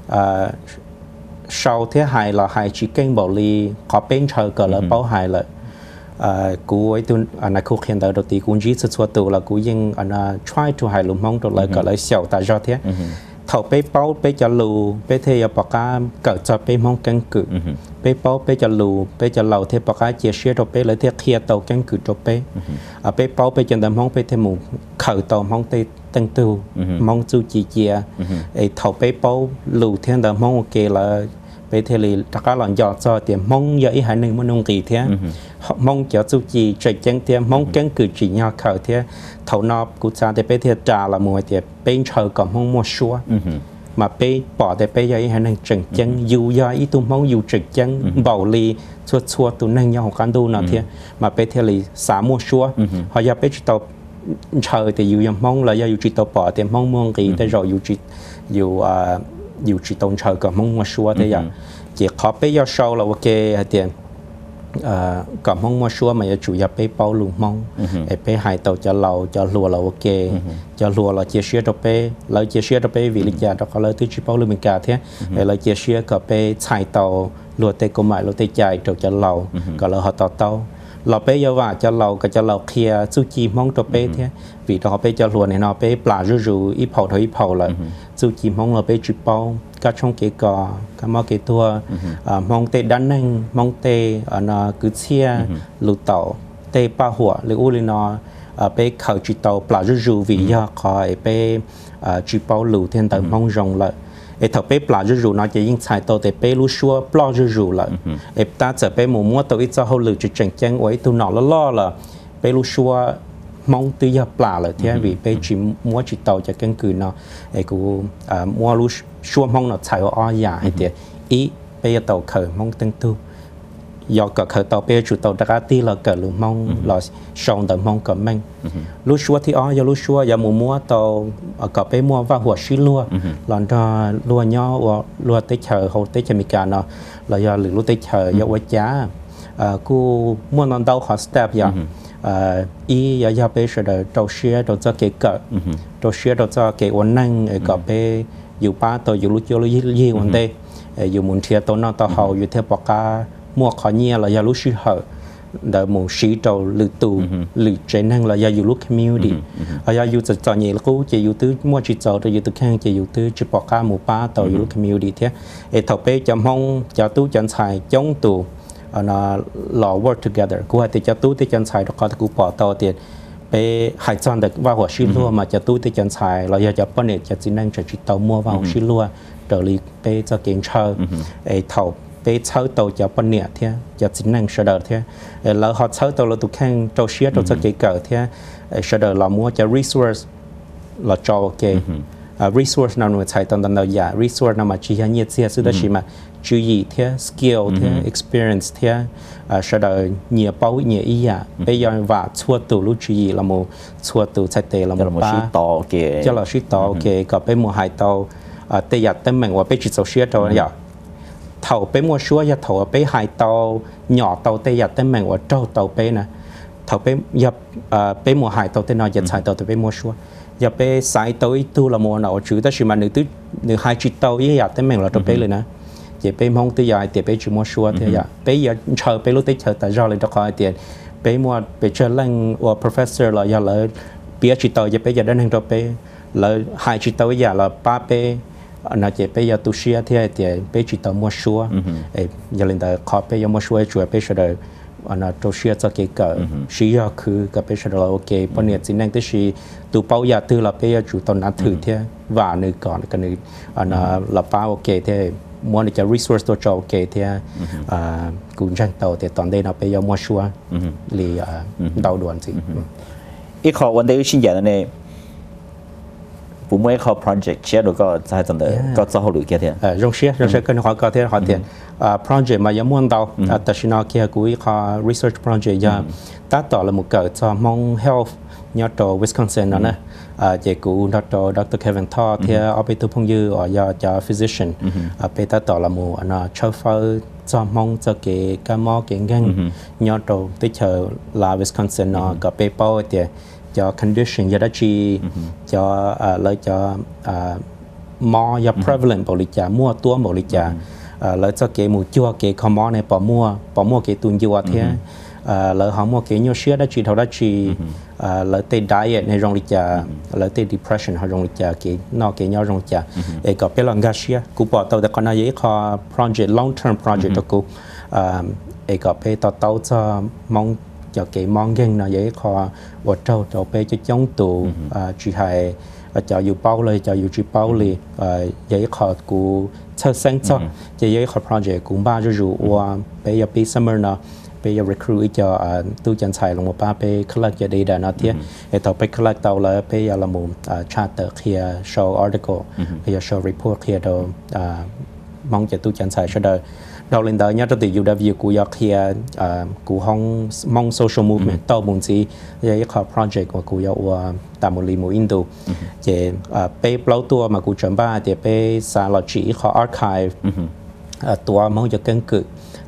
sau thế hài là hài chỉ kênh bảo li có bên chờ cỡ là bao hài là cú ấy tôi anh ấy không hiện tại đầu tiên cũng chỉ xuất xuất từ là cú nhưng anh try to hài lùm mong rồi lại cỡ lại xẻo tại do thế thầu bé bao bé cho lù bé thế bảo cá cỡ cho bé mong căn cứ bé bao bé cho lù bé cho lầu thế bảo cá chia sẻ rồi bé lại thế kia tàu căn cứ cho bé bé bao bé cho tầm mong bé thêm một khởi tàu mong tê tăng tu mong chú chỉ chia thầu bé bao lù thêm tầm mong ok là bây giờ thì tất cả lần dọn cho thì mong giờ ý hải nên muốn nông kỳ thế mong cho chú chỉ chạy chân thế mong căn cứ chỉ nhau khởi thế thầu nộp cụ cha thì bây giờ trả là mùa thì bên chờ còn mong mua xua mà bây bỏ thì bây giờ ý hải nên chạy chân dù giờ ý tu mong dù chạy chân bảo lì xua xua tu nâng nhau cán tu nào thế mà bây giờ thì xả mua xua họ giờ bây giờ chờ thì dù mong là dù chỉ tàu bỏ thì mong mong kỳ tới rồi dù chỉ dù dù chỉ tồn chờ còn mong mua xua thế vậy chỉ khó bây giờ sau là ok tiền có mong mua xua mà chủ yếu bé bao lù mong bé hai tàu cho lầu cho lùa là ok cho lùa là chia sẻ cho bé lấy chia sẻ cho bé vì lý do đó có lấy từ chỉ bao lù mình cả thế lấy chia sẻ có bé hai tàu lùa tê cô mãi lùa tê chạy cho lầu có là họ tàu tàuเราไปยาวจะเราก็จะเราเคลียร์ซูจีมองตัวเป้ที่วิธีเราไปจะล้วนเนี่ยเราไปปลาจูจูอีเผาถอยเผาเลยซูจีมองเราไปจุดเป้าก็ช่องเกกอก็มองเกตัวมองเตด้านนั่งมองเตอันน่ะกุเชียลูเต่าเตปลาหัวหรืออุลินอไปเขาจุดเต่าปลาจูจูวิธีคอยไปจุดเป้าลูเทียนแต่มองจงเลยไอ้ถ้าไปปลาจูจูน่าจะยิ่งใช้ตัวแต่ไปรู้ชัวปลาจูจูเลยไอ้ตาจะไปหมู่มัวตัวอีจะเขาหรือจุดจังจังไว้ตัวหนอละล่อละไปรู้ชัวมองตัวยาปลาเลยที่วิไปจิมมัวจิตตัวจะกันคืนเนาะไอ้กูมัวรู้ชัวมองเนาะใช้ว่าอ้อยาไอ้เดียอีไปยาตัวเขยมองตั้งตัวยอกกับเขยตัวไปจุดตัวตะการตีเราเกิดหรือมองเราชงแต่มองกับแม่งรู้ชัวที่อ้อยยารู้ชัวยาหมู่มัวตัวกับไปมัวว่าหัวชิลัวหลังจากลัวย่อว่าลัวเตเชอร์เขาเตเชมิการเนาะเราอยากหรือรู้เตเชอร์ยาวัจจ้ากูมัวนอนเดาขอสเต็ปอย่างอีอยากอยากไปเสด็จตัวเชียตัวจะเกิดตัวเชียตัวจะเกิดวันนั่งกับไปอยู่ป้าตัวอยู่รู้อยู่รู้ยี่วันเดอยู่มุนเทียตัวนอนตัวเขาอยู่เทปกามัวขอเงี้ยเราอยากรู้ชื่อเขาเดี๋ยวมูชีตัวหรือตูหรือเจนั่งเราอยากอยู่ลูกคอมมิวนิตี้เราอยากอยู่จะจอนี่แล้วก็จะอยู่ตื้อมัวจิตจอจะอยู่ตื้อแข้งจะอยู่ตื้อจิปอกาหมู่ป้าตัวอยู่ลูกคอมมิวนิตี้เท่าไอ้ถ้าไปจำห้องจะตู้จันทร์จ้องตูอันน่ะเรา work together กูให้ติดจะตู้ติดจันทร์เราก็กูปอตัวเตียนไปหายจอนเด็กว่าหัวชิลัวมาจะตู้ติดจันทร์เราอยากจะป้อนเน็ตจะจินั่งจะจิตตัวมัวว่าหัวชิลัวเดี๋ยวรีไปจะเก่งเชิงไอ้เท่าไปเช่าตัวจะปนเนี่ยเท่าจะจินั่งเสด็จเท่าแล้วเขาเช่าตัวเราตุกแข่งตัวเชียตัวจะเกิดเกิดเท่าเสด็จเรามัวจะ resource เราจอโอเค resource นั่นมันใช้ตอนนั้นเราอยาก resource นั่นมาชี้ให้เนี่ยเสียสุดที่มาจุยเท่า skill เท่า experience เท่าเสด็จเนี่ยเป้าเนี่ยอีอ่ะไปย้อนว่าชัวตัวรู้จุยเราโมชัวตัวใช้เตะเราโมป้าจะเราชี้ต่อโอเคก็ไปมัวหายตัวแต่อยากเต็มแมงว่าไปจิตโซเชียตัวอยากเท่าไปมัวชัวอย่าเท่าไปหายเตาหย่อเตาเตยอย่าเต็มแมงว่าเจ้าเตาไปนะเท่าไปอย่าไปมัวหายเตาเตนอยอย่าใช้เตาแต่ไปมัวชัวอย่าไปใส่เตาอีตัวละมัวหนาวจืดแต่ชิมันหนึ่งตัวหนึ่งหายจิตเตาอย่าเต็มแมงเราเตาไปเลยนะอย่าไปมองตัวใหญ่แต่ไปจิมัวชัวเทียไปอย่าเชิญไปรู้ติเชิญแต่รอเลยต้องคอยเตียนไปมัวไปเชิญเล่นว่า professor เราอย่าเลยเปียจิตเตาอย่าไปอย่าได้หนึ่งเตาไปเลยหายจิตเตาอย่าเราป้าไปน่าจะไปยาตุเชียที่ไอเดียไปจิตตัวมัวชัวเอ้ยอย่าลืมแต่ขอไปยามัวชัวช่วยไปเฉลยอันนั้นตุเชียจะเกิดกับชียคือกับไปเฉลยโอเคเพราะเนี่ยสิ่งนั้นที่ชีตัวเป้ายาตื้อเราไปยาจุดตอนนั้นถือที่ว่าหนึ่งก่อนกันหนึ่งอันนั้นเราป้าโอเคที่มัวนี่จะ resource ตัวจอโอเคที่กุญแจโตแต่ตอนเดินเราไปยามัวชัวหรือดาวด่วนสิอีกข้อวันเดียวชิ้นใหญ่นั่นเองผมไม่เข้า project เชื่อดูก็ใช้จำเลยก็จะเขาหรือแค่เท่าเออรงเชื่อรงเชื่อกันเขาก็เท่าเขาเท่าอ่า project มายังม้วนดาวแต่ชินอเกี่ยวกับเขา research project ยาตัดต่อละมุกเกิดจะมอง health ยอดตัว Wisconsin นั่นนะอ่าเจ้ากูดรดร Kevin Todd ที่เอาไปตัวพงยืออ่ายาจะ physician อ่าไปตัดต่อละมุกอันน่ะ chauffeur จะมองจะเกี่ยกับมอเก่งแก่งยอดตัวที่เจอลา Wisconsin เนาะกับไปเป้าเดียcho condition ยาดัชชีchoเลยcho มอยา prevalent บริจามั่วตัวบริจาแล้วจะเกี่ยหมู่จั่วเกี่ยคอมมอในปอมั่วปอมั่วเกี่ยตุนยัวเท่าแล้วเขามั่วเกี่ยโยเชียดัชชีเท่าดัชชีแล้วเตะ diet ในโรงบริจาแล้วเตะ depression ในโรงบริจาเกี่ยนอกเกี่ยยอโรงบริจาเอกก็เป็นลังกาเชียกูปอตัวแต่ก่อนหน้านี้เขา project long term project ตัวกูเอกก็เป็นต่อเต้าจะมองcho cái mong gen nó dễ khó ở trâu cho bé cho chống tù chỉ hay cho yêu baoเลยcho yêu chỉ baoเลยdễ khó của sơ sinh cho dễ khó project cũng ba cho dù qua bé giờ bé summer nó bé giờ recruit cho tu chân xài lòng một ba bé collect cho data nó thế để tao bé collect tao là bé giờ là một charter kia show article kia show report kia đó mong cho tu chân xài cho đời đầu lên tới nhớ cho từ u vê của yạc kia của hong mong social movement tàu muốn gì vậy cái project của của yạc tại một lì một Indo để pe bao tour mà của chuẩn ba để pe xả lọ chỉ họ archive tour mong cho căn cứ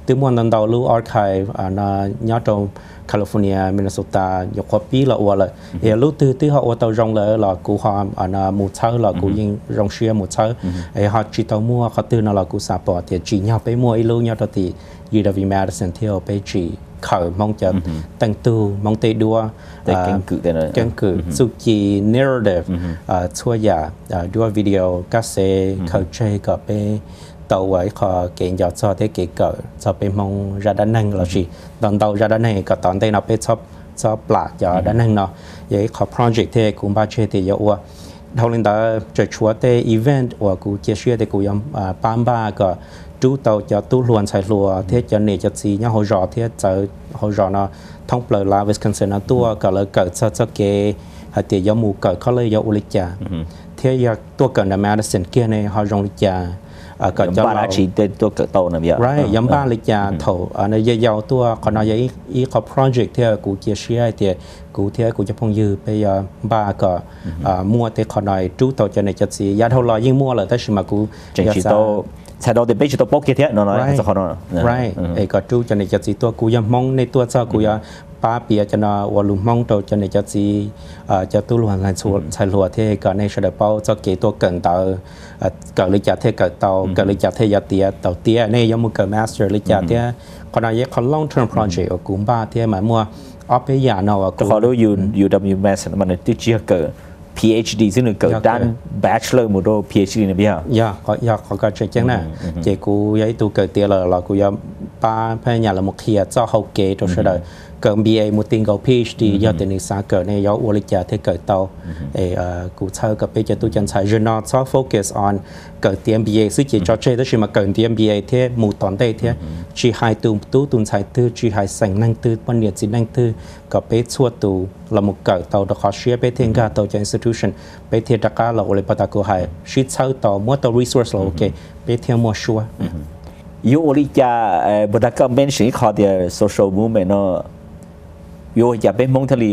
từ muôn lần đầu lưu archive à na nhớ trong California Minnesota nhiều copy là ủa lại thì lúc từ từ họ tàu rong lại là cụ họ à na một sáu là cụ những rong xia một sáu thì họ chỉ tàu mua họ từ nó là cụ sạp bỏ thì chỉ nhauไปmua lưu nhau thì U W Madison theoไปchỉ khởi mong chờ tăng tu mong tây đua kênh cử thế này kênh cử su chi narrative xua giả đua video các xe khởi chơi cóไปtàu ấy họ kiện giờ cho thế kỹ cỡ choไปmong ra đan năng là gì tận tàu ra đan này có tận đây nóไปชอบชอบปลาgiờ đan năng nó vậy họ project thế cũng ba chơi thì giờ thâu lên đó chơi chúa thế event và cũng chia sẻ thì cũng yếm bám ba có chú tàu cho tu luồn xài lùa thế cho này cho gì nhau hồi rõ thế cho hồi rõ nó thông bờ là Wisconsin nó tua cả là cỡ cho cho cái hạt tiền giống mù cỡเขาเลยยออุลิจาthế giờ tua cỡ là Madison kia này họ dùngลิจาก็จะบ้านอาชีพตัวเกิดโตนะพี่ right ย้ำบ้านลิจาเท่าอันนี้ยาวตัวคนน้อยอีอีเขา project ที่กูเกี่ยวเชื่อที่กูที่กูจะพงยืมไปบ้าก็มั่วแต่คนน้อยจู้ตัวจะในจัดสียาเท่าไรยิ่งมั่วเลยแต่ชิมากูจะชิโตใช่เราเด็กไปชิโตโป๊กเทียน้อยๆจะคนน้อย right ไอ้ก็จู้จะในจัดสีตัวกูยังมองในตัวเจ้ากูยังป้าเปียจะนาวอลุ่มมองตัวจะในจัดสีจะตู้หลวนลายชัวใช้หลวดที่ก็ในเฉลยเป้าจะเกี่ยวตัวเกินต่อเกิดลิจาเทเกิดเตาเกิดลิจาเทยาเตียเตาเตียนี่ยังมุกเกิดมาสเตอร์ลิจาเทียคนนั้นยังคน long term project ของกลุ่มบ้าเทียหมายมัวออฟไปยาเนาะก็เขาดูยูยูดับยูแมสมันติดเชื้อเกิด PhD ซึ่งเกิดด้าน Bachelor หมดโด PhD นะพี่ฮะยาเขาอยากเขาก็เจ๊งนะเจ้ากูยัยตัวเกิดเตียเลยเรากูยังป้าพยายามละมุขเขียเจ้าเขาเกย์ตัวเฉลยเกิด บี เอ มุติงกับ PhD ยอดเต็มสาเกิดในยอดวลิจาที่เกิดเตาเออกูเช่ากับไปจะตัวจันทร์ journal ชอบ focus on เกิดเตียม บี เอ ซึ่งจะจอดเชื่อได้ชิมาเกิดเตียม บี เอ ที่หมู่ตอนได้ที่จีไฮตูตู้ตุนใช้ตื้อจีไฮแสงนั่งตื้อปนเนียจีนั่งตื้อกับไปชั่วตูละมุกเกิดเตาดอกเชียไปเทียงกาเตาจาก institution ไปเทียดกาเราเลยปตากูไฮชิดเช่าต่อมัวตัว resource เราโอเคไปเทียงมัวชัวยูวลิจาบทการ mention ข้อเดียว social movement เนาะยูอยากเป็นมองทะเล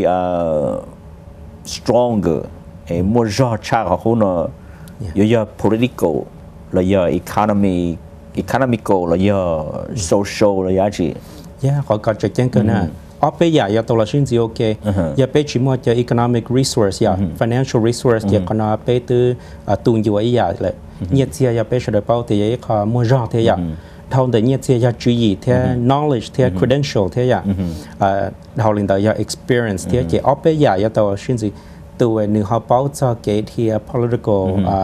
stronger เออมัวจอชาของเขาเนาะยูอยาก political แล้วอยาก economy economical แล้วอยาก social แล้วอยากจีย่าขอการจัดแจงกันนะอ๋อไปอยากอยากตัวละชิ้นจีโอเคอยากไปชิมว่าจะ economic resource อยาก financial resource อยากคนเอาไปตื้อตุนอยู่ไอ้อยากเลยเนี่ยเสียอยากไปเฉลยเป้าแต่อยากขอมัวจอเทียอยากเท่าแต่เนี่ยเทียอยากจุยเทีย knowledge เทีย credential เทียอยากเท่าลินแต่อยาก experience เทียเกี่ยวอ๋อไปอยากอยากตัวชิ้นจีตัวหนึ่งเขาเป้าจะเกี่ยวเทีย political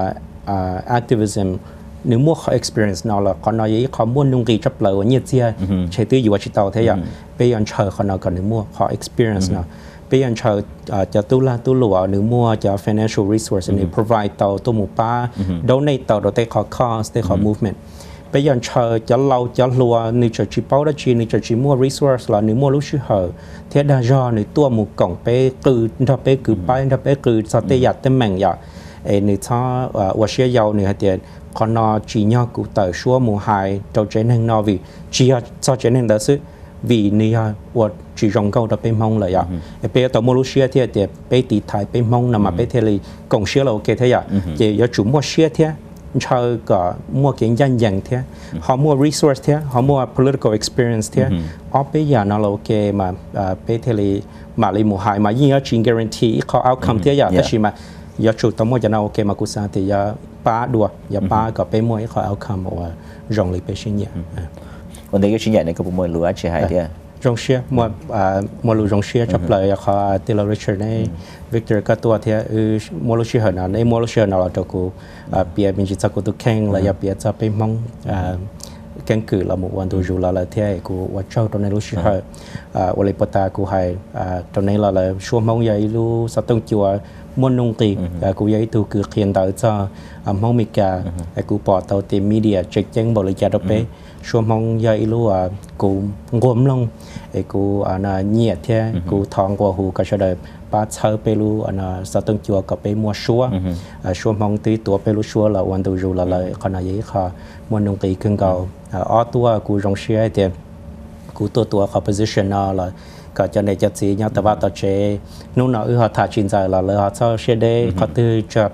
activismหนึ่งมั่ว experience นั่นแหละคนน้อยยี่เขามั่วนุ่งกีจับเลยว่าเนี่ยเสียใช้ตื้ออยู่ว่าชิตเอาเทียไปยันเชอคนน้อยกันหนึ่งมั่วเขา experience นะไปยันเชอจะตู้ละตู้หลัวหนึ่งมั่วจะ financial resource นี่ provide ต่อตัวหมู่ป้า donate ต่อตัวเตะขอ cause เตะขอ movement ไปยันเชอจะเราจะหลัวนี่จะชิปเอาได้จีนี่จะชิมั่ว resource ละหนึ่งมั่วรู้ชื่อเหรอเทียดาจอหนึ่งตัวหมู่กล่องไปกือถ้าไปกือไปถ้าไปกือสเตยัดเต็มแม่งอยากเอ็นนี่ถ้าว่าเชียยาวหนึ่งเดียคนนอจีนกูเตอชัวหมู่ไฮตัวเจนหนึ่งนอวีจีอาจะเจนหนึ่งแต่ซึ่งวีนี่ว่าจีจงเก้าจะไปมองเลยอ่ะไปตัวโมลูเชียเทียเดียไปตีไทยไปมองนำมาไปเทลีกงเชียเราโอเคเทียเจี๋ยจุ่มมัวเชียเทียชาวก็มัวเก่งยันยังเทียเขามัว resource เทียเขามัว political experience เทียอ๋อไปอย่างนั้นเราโอเคมาไปเทลีมาเลยหมู่ไฮมายิ่งอ่ะจีน guarantee เขา outcome เทียอย่างแต่ชิมาอย่าจุดตัวมัวจะน่าโอเคมากุศลที่อย่าป้าดัวอย่าป้าก็ไปมัวให้เขาเอาคำว่ารองเลยไปชิ้นใหญ่วันนี้ก็ชิ้นใหญ่ในกระปุกมวยหรือว่าเชียร์ไฮเดียรองเชียร์มัวมัวรู้รองเชียร์จับเลยเขาเทเลอร์ริชาร์ในวิกเตอร์ก็ตัวที่เออมัวรู้เชียร์นั่นในมัวรู้เชียร์นั่นเราจะกูเปียเป็นจิตสักตัวแข่งแล้วอย่าเปียจะไปมองแข่งคือเราหมู่วันตัวจูเราเลยที่กูว่าเจ้าตัวในรู้เชียร์วันเลยปตากูให้ตัวในเราเลยช่วงมองใหญ่รู้สัตว์ต้องจัวมุนนงตีกูยัยตัวคือเขียนต่อจะมองมีกากูปอดตัวเต็มมีเดียเจ๊งเจ๊งบริจาคไปช่วงมองยัยรู้ว่ากูงมลงกูอันเงียบแท้กูทองกว่าหูก็เฉลยป้าเชอไปรู้อันสัตว์ต้องจัวกับไปมัวชัวช่วงมองตีตัวไปรู้ชัวละวันตัวจูละเลยขณะยี่ค่ะมุนนงตีขึ้นเก่าอ้อตัวกูจงเชื่อเดียกูตัวตัวเขา position น่ะเลยก็จะในจัดสีเนี่ยแต่ว่าต่อเชนู่นน่ะเออเขาถ่ายชินใจละเลยเขาเช่าเชเดเขาตื้อจับ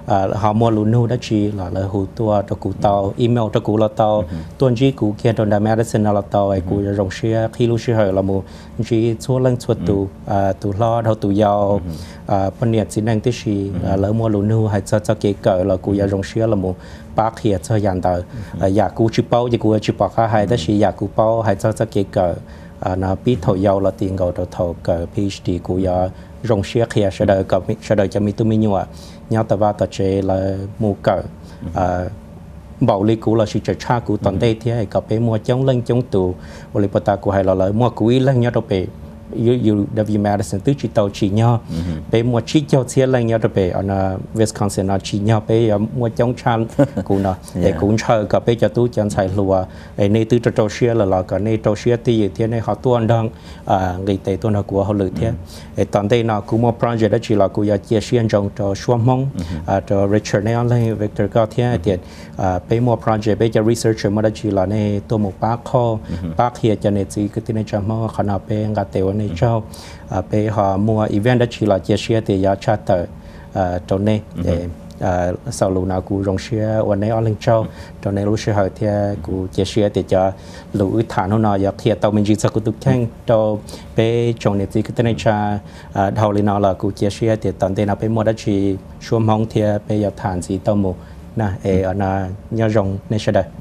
họ mua luôn nu đó chỉ là là hồ tua cho cụ tàu email cho cụ là tàu tuần chỉ cụ kia trong đài medicine là tàu ấy cụ rong xe khi lúc xe hơi là một chỉ số lần số tụ tụ lo đầu tụ giàu phần nhiệt xin năng tí gì lỡ mua luôn nu hay cho cho cái cỡ là cụ rong xe là một bác hiện cho dàn tờ giả cụ chụp bao thì cụ chụp bao khá hay đó chỉ giả cụ bao hay cho cho cái cỡ nó biết thầu giàu là tiền gạo thầu cỡ PhD cụ giờ rong xe kia sẽ đợi cỡ sẽ đợi cho mình tụi mình nhua nhau ta vào ta chơi là mua cỡ bảo lý cũ là sự trở cha cũ toàn đây thì hay cặp bé mua chống lên chống tù bảo lý bắt ta của hay là lợi mua cũ lên nhau đâu bé U W Madison tứ chỉ tàu chỉ nhau bé mua chỉ cho xe lên nhau đâu bé ở Wisconsin nó chỉ nhau bé mua chống chan cũ nó để cũng chờ cặp bé cho tú chân xài lùa để này tứ cho trâu xe là là cái này trâu xe thì thế này họ tuôn đang người tây tuôn họ của họ lựa thế để toàn đây nó cũng mua project đó chỉ là cũng chia sẻ trong cho Xuân Mông cho Richard này online Victor cao thế thì bé mua project bé cho researcher mà đó chỉ là này tôi một bác kho bác hiện cho nên chỉ cái tên cho mà khả năng bé ngắt tiêu này cho bé họ mua event đó chỉ là chia sẻ thì giá trả tờ trong này để sau lúc nào cũng rong xeวันนี้online cho trong này lúc xe hơi thì cũng chia sẻ thì cho lúc thản hôm nào giờ thì tàu mình chỉ sẽ cũng được khen cho bé trong này thì cái tên này cha đầu lên nào là cũng chia sẻ thì tận đây là bé mua đó chỉ xuống mong thì bé giờ thản gì tàu một nè ở na nhà rong này sẽ đây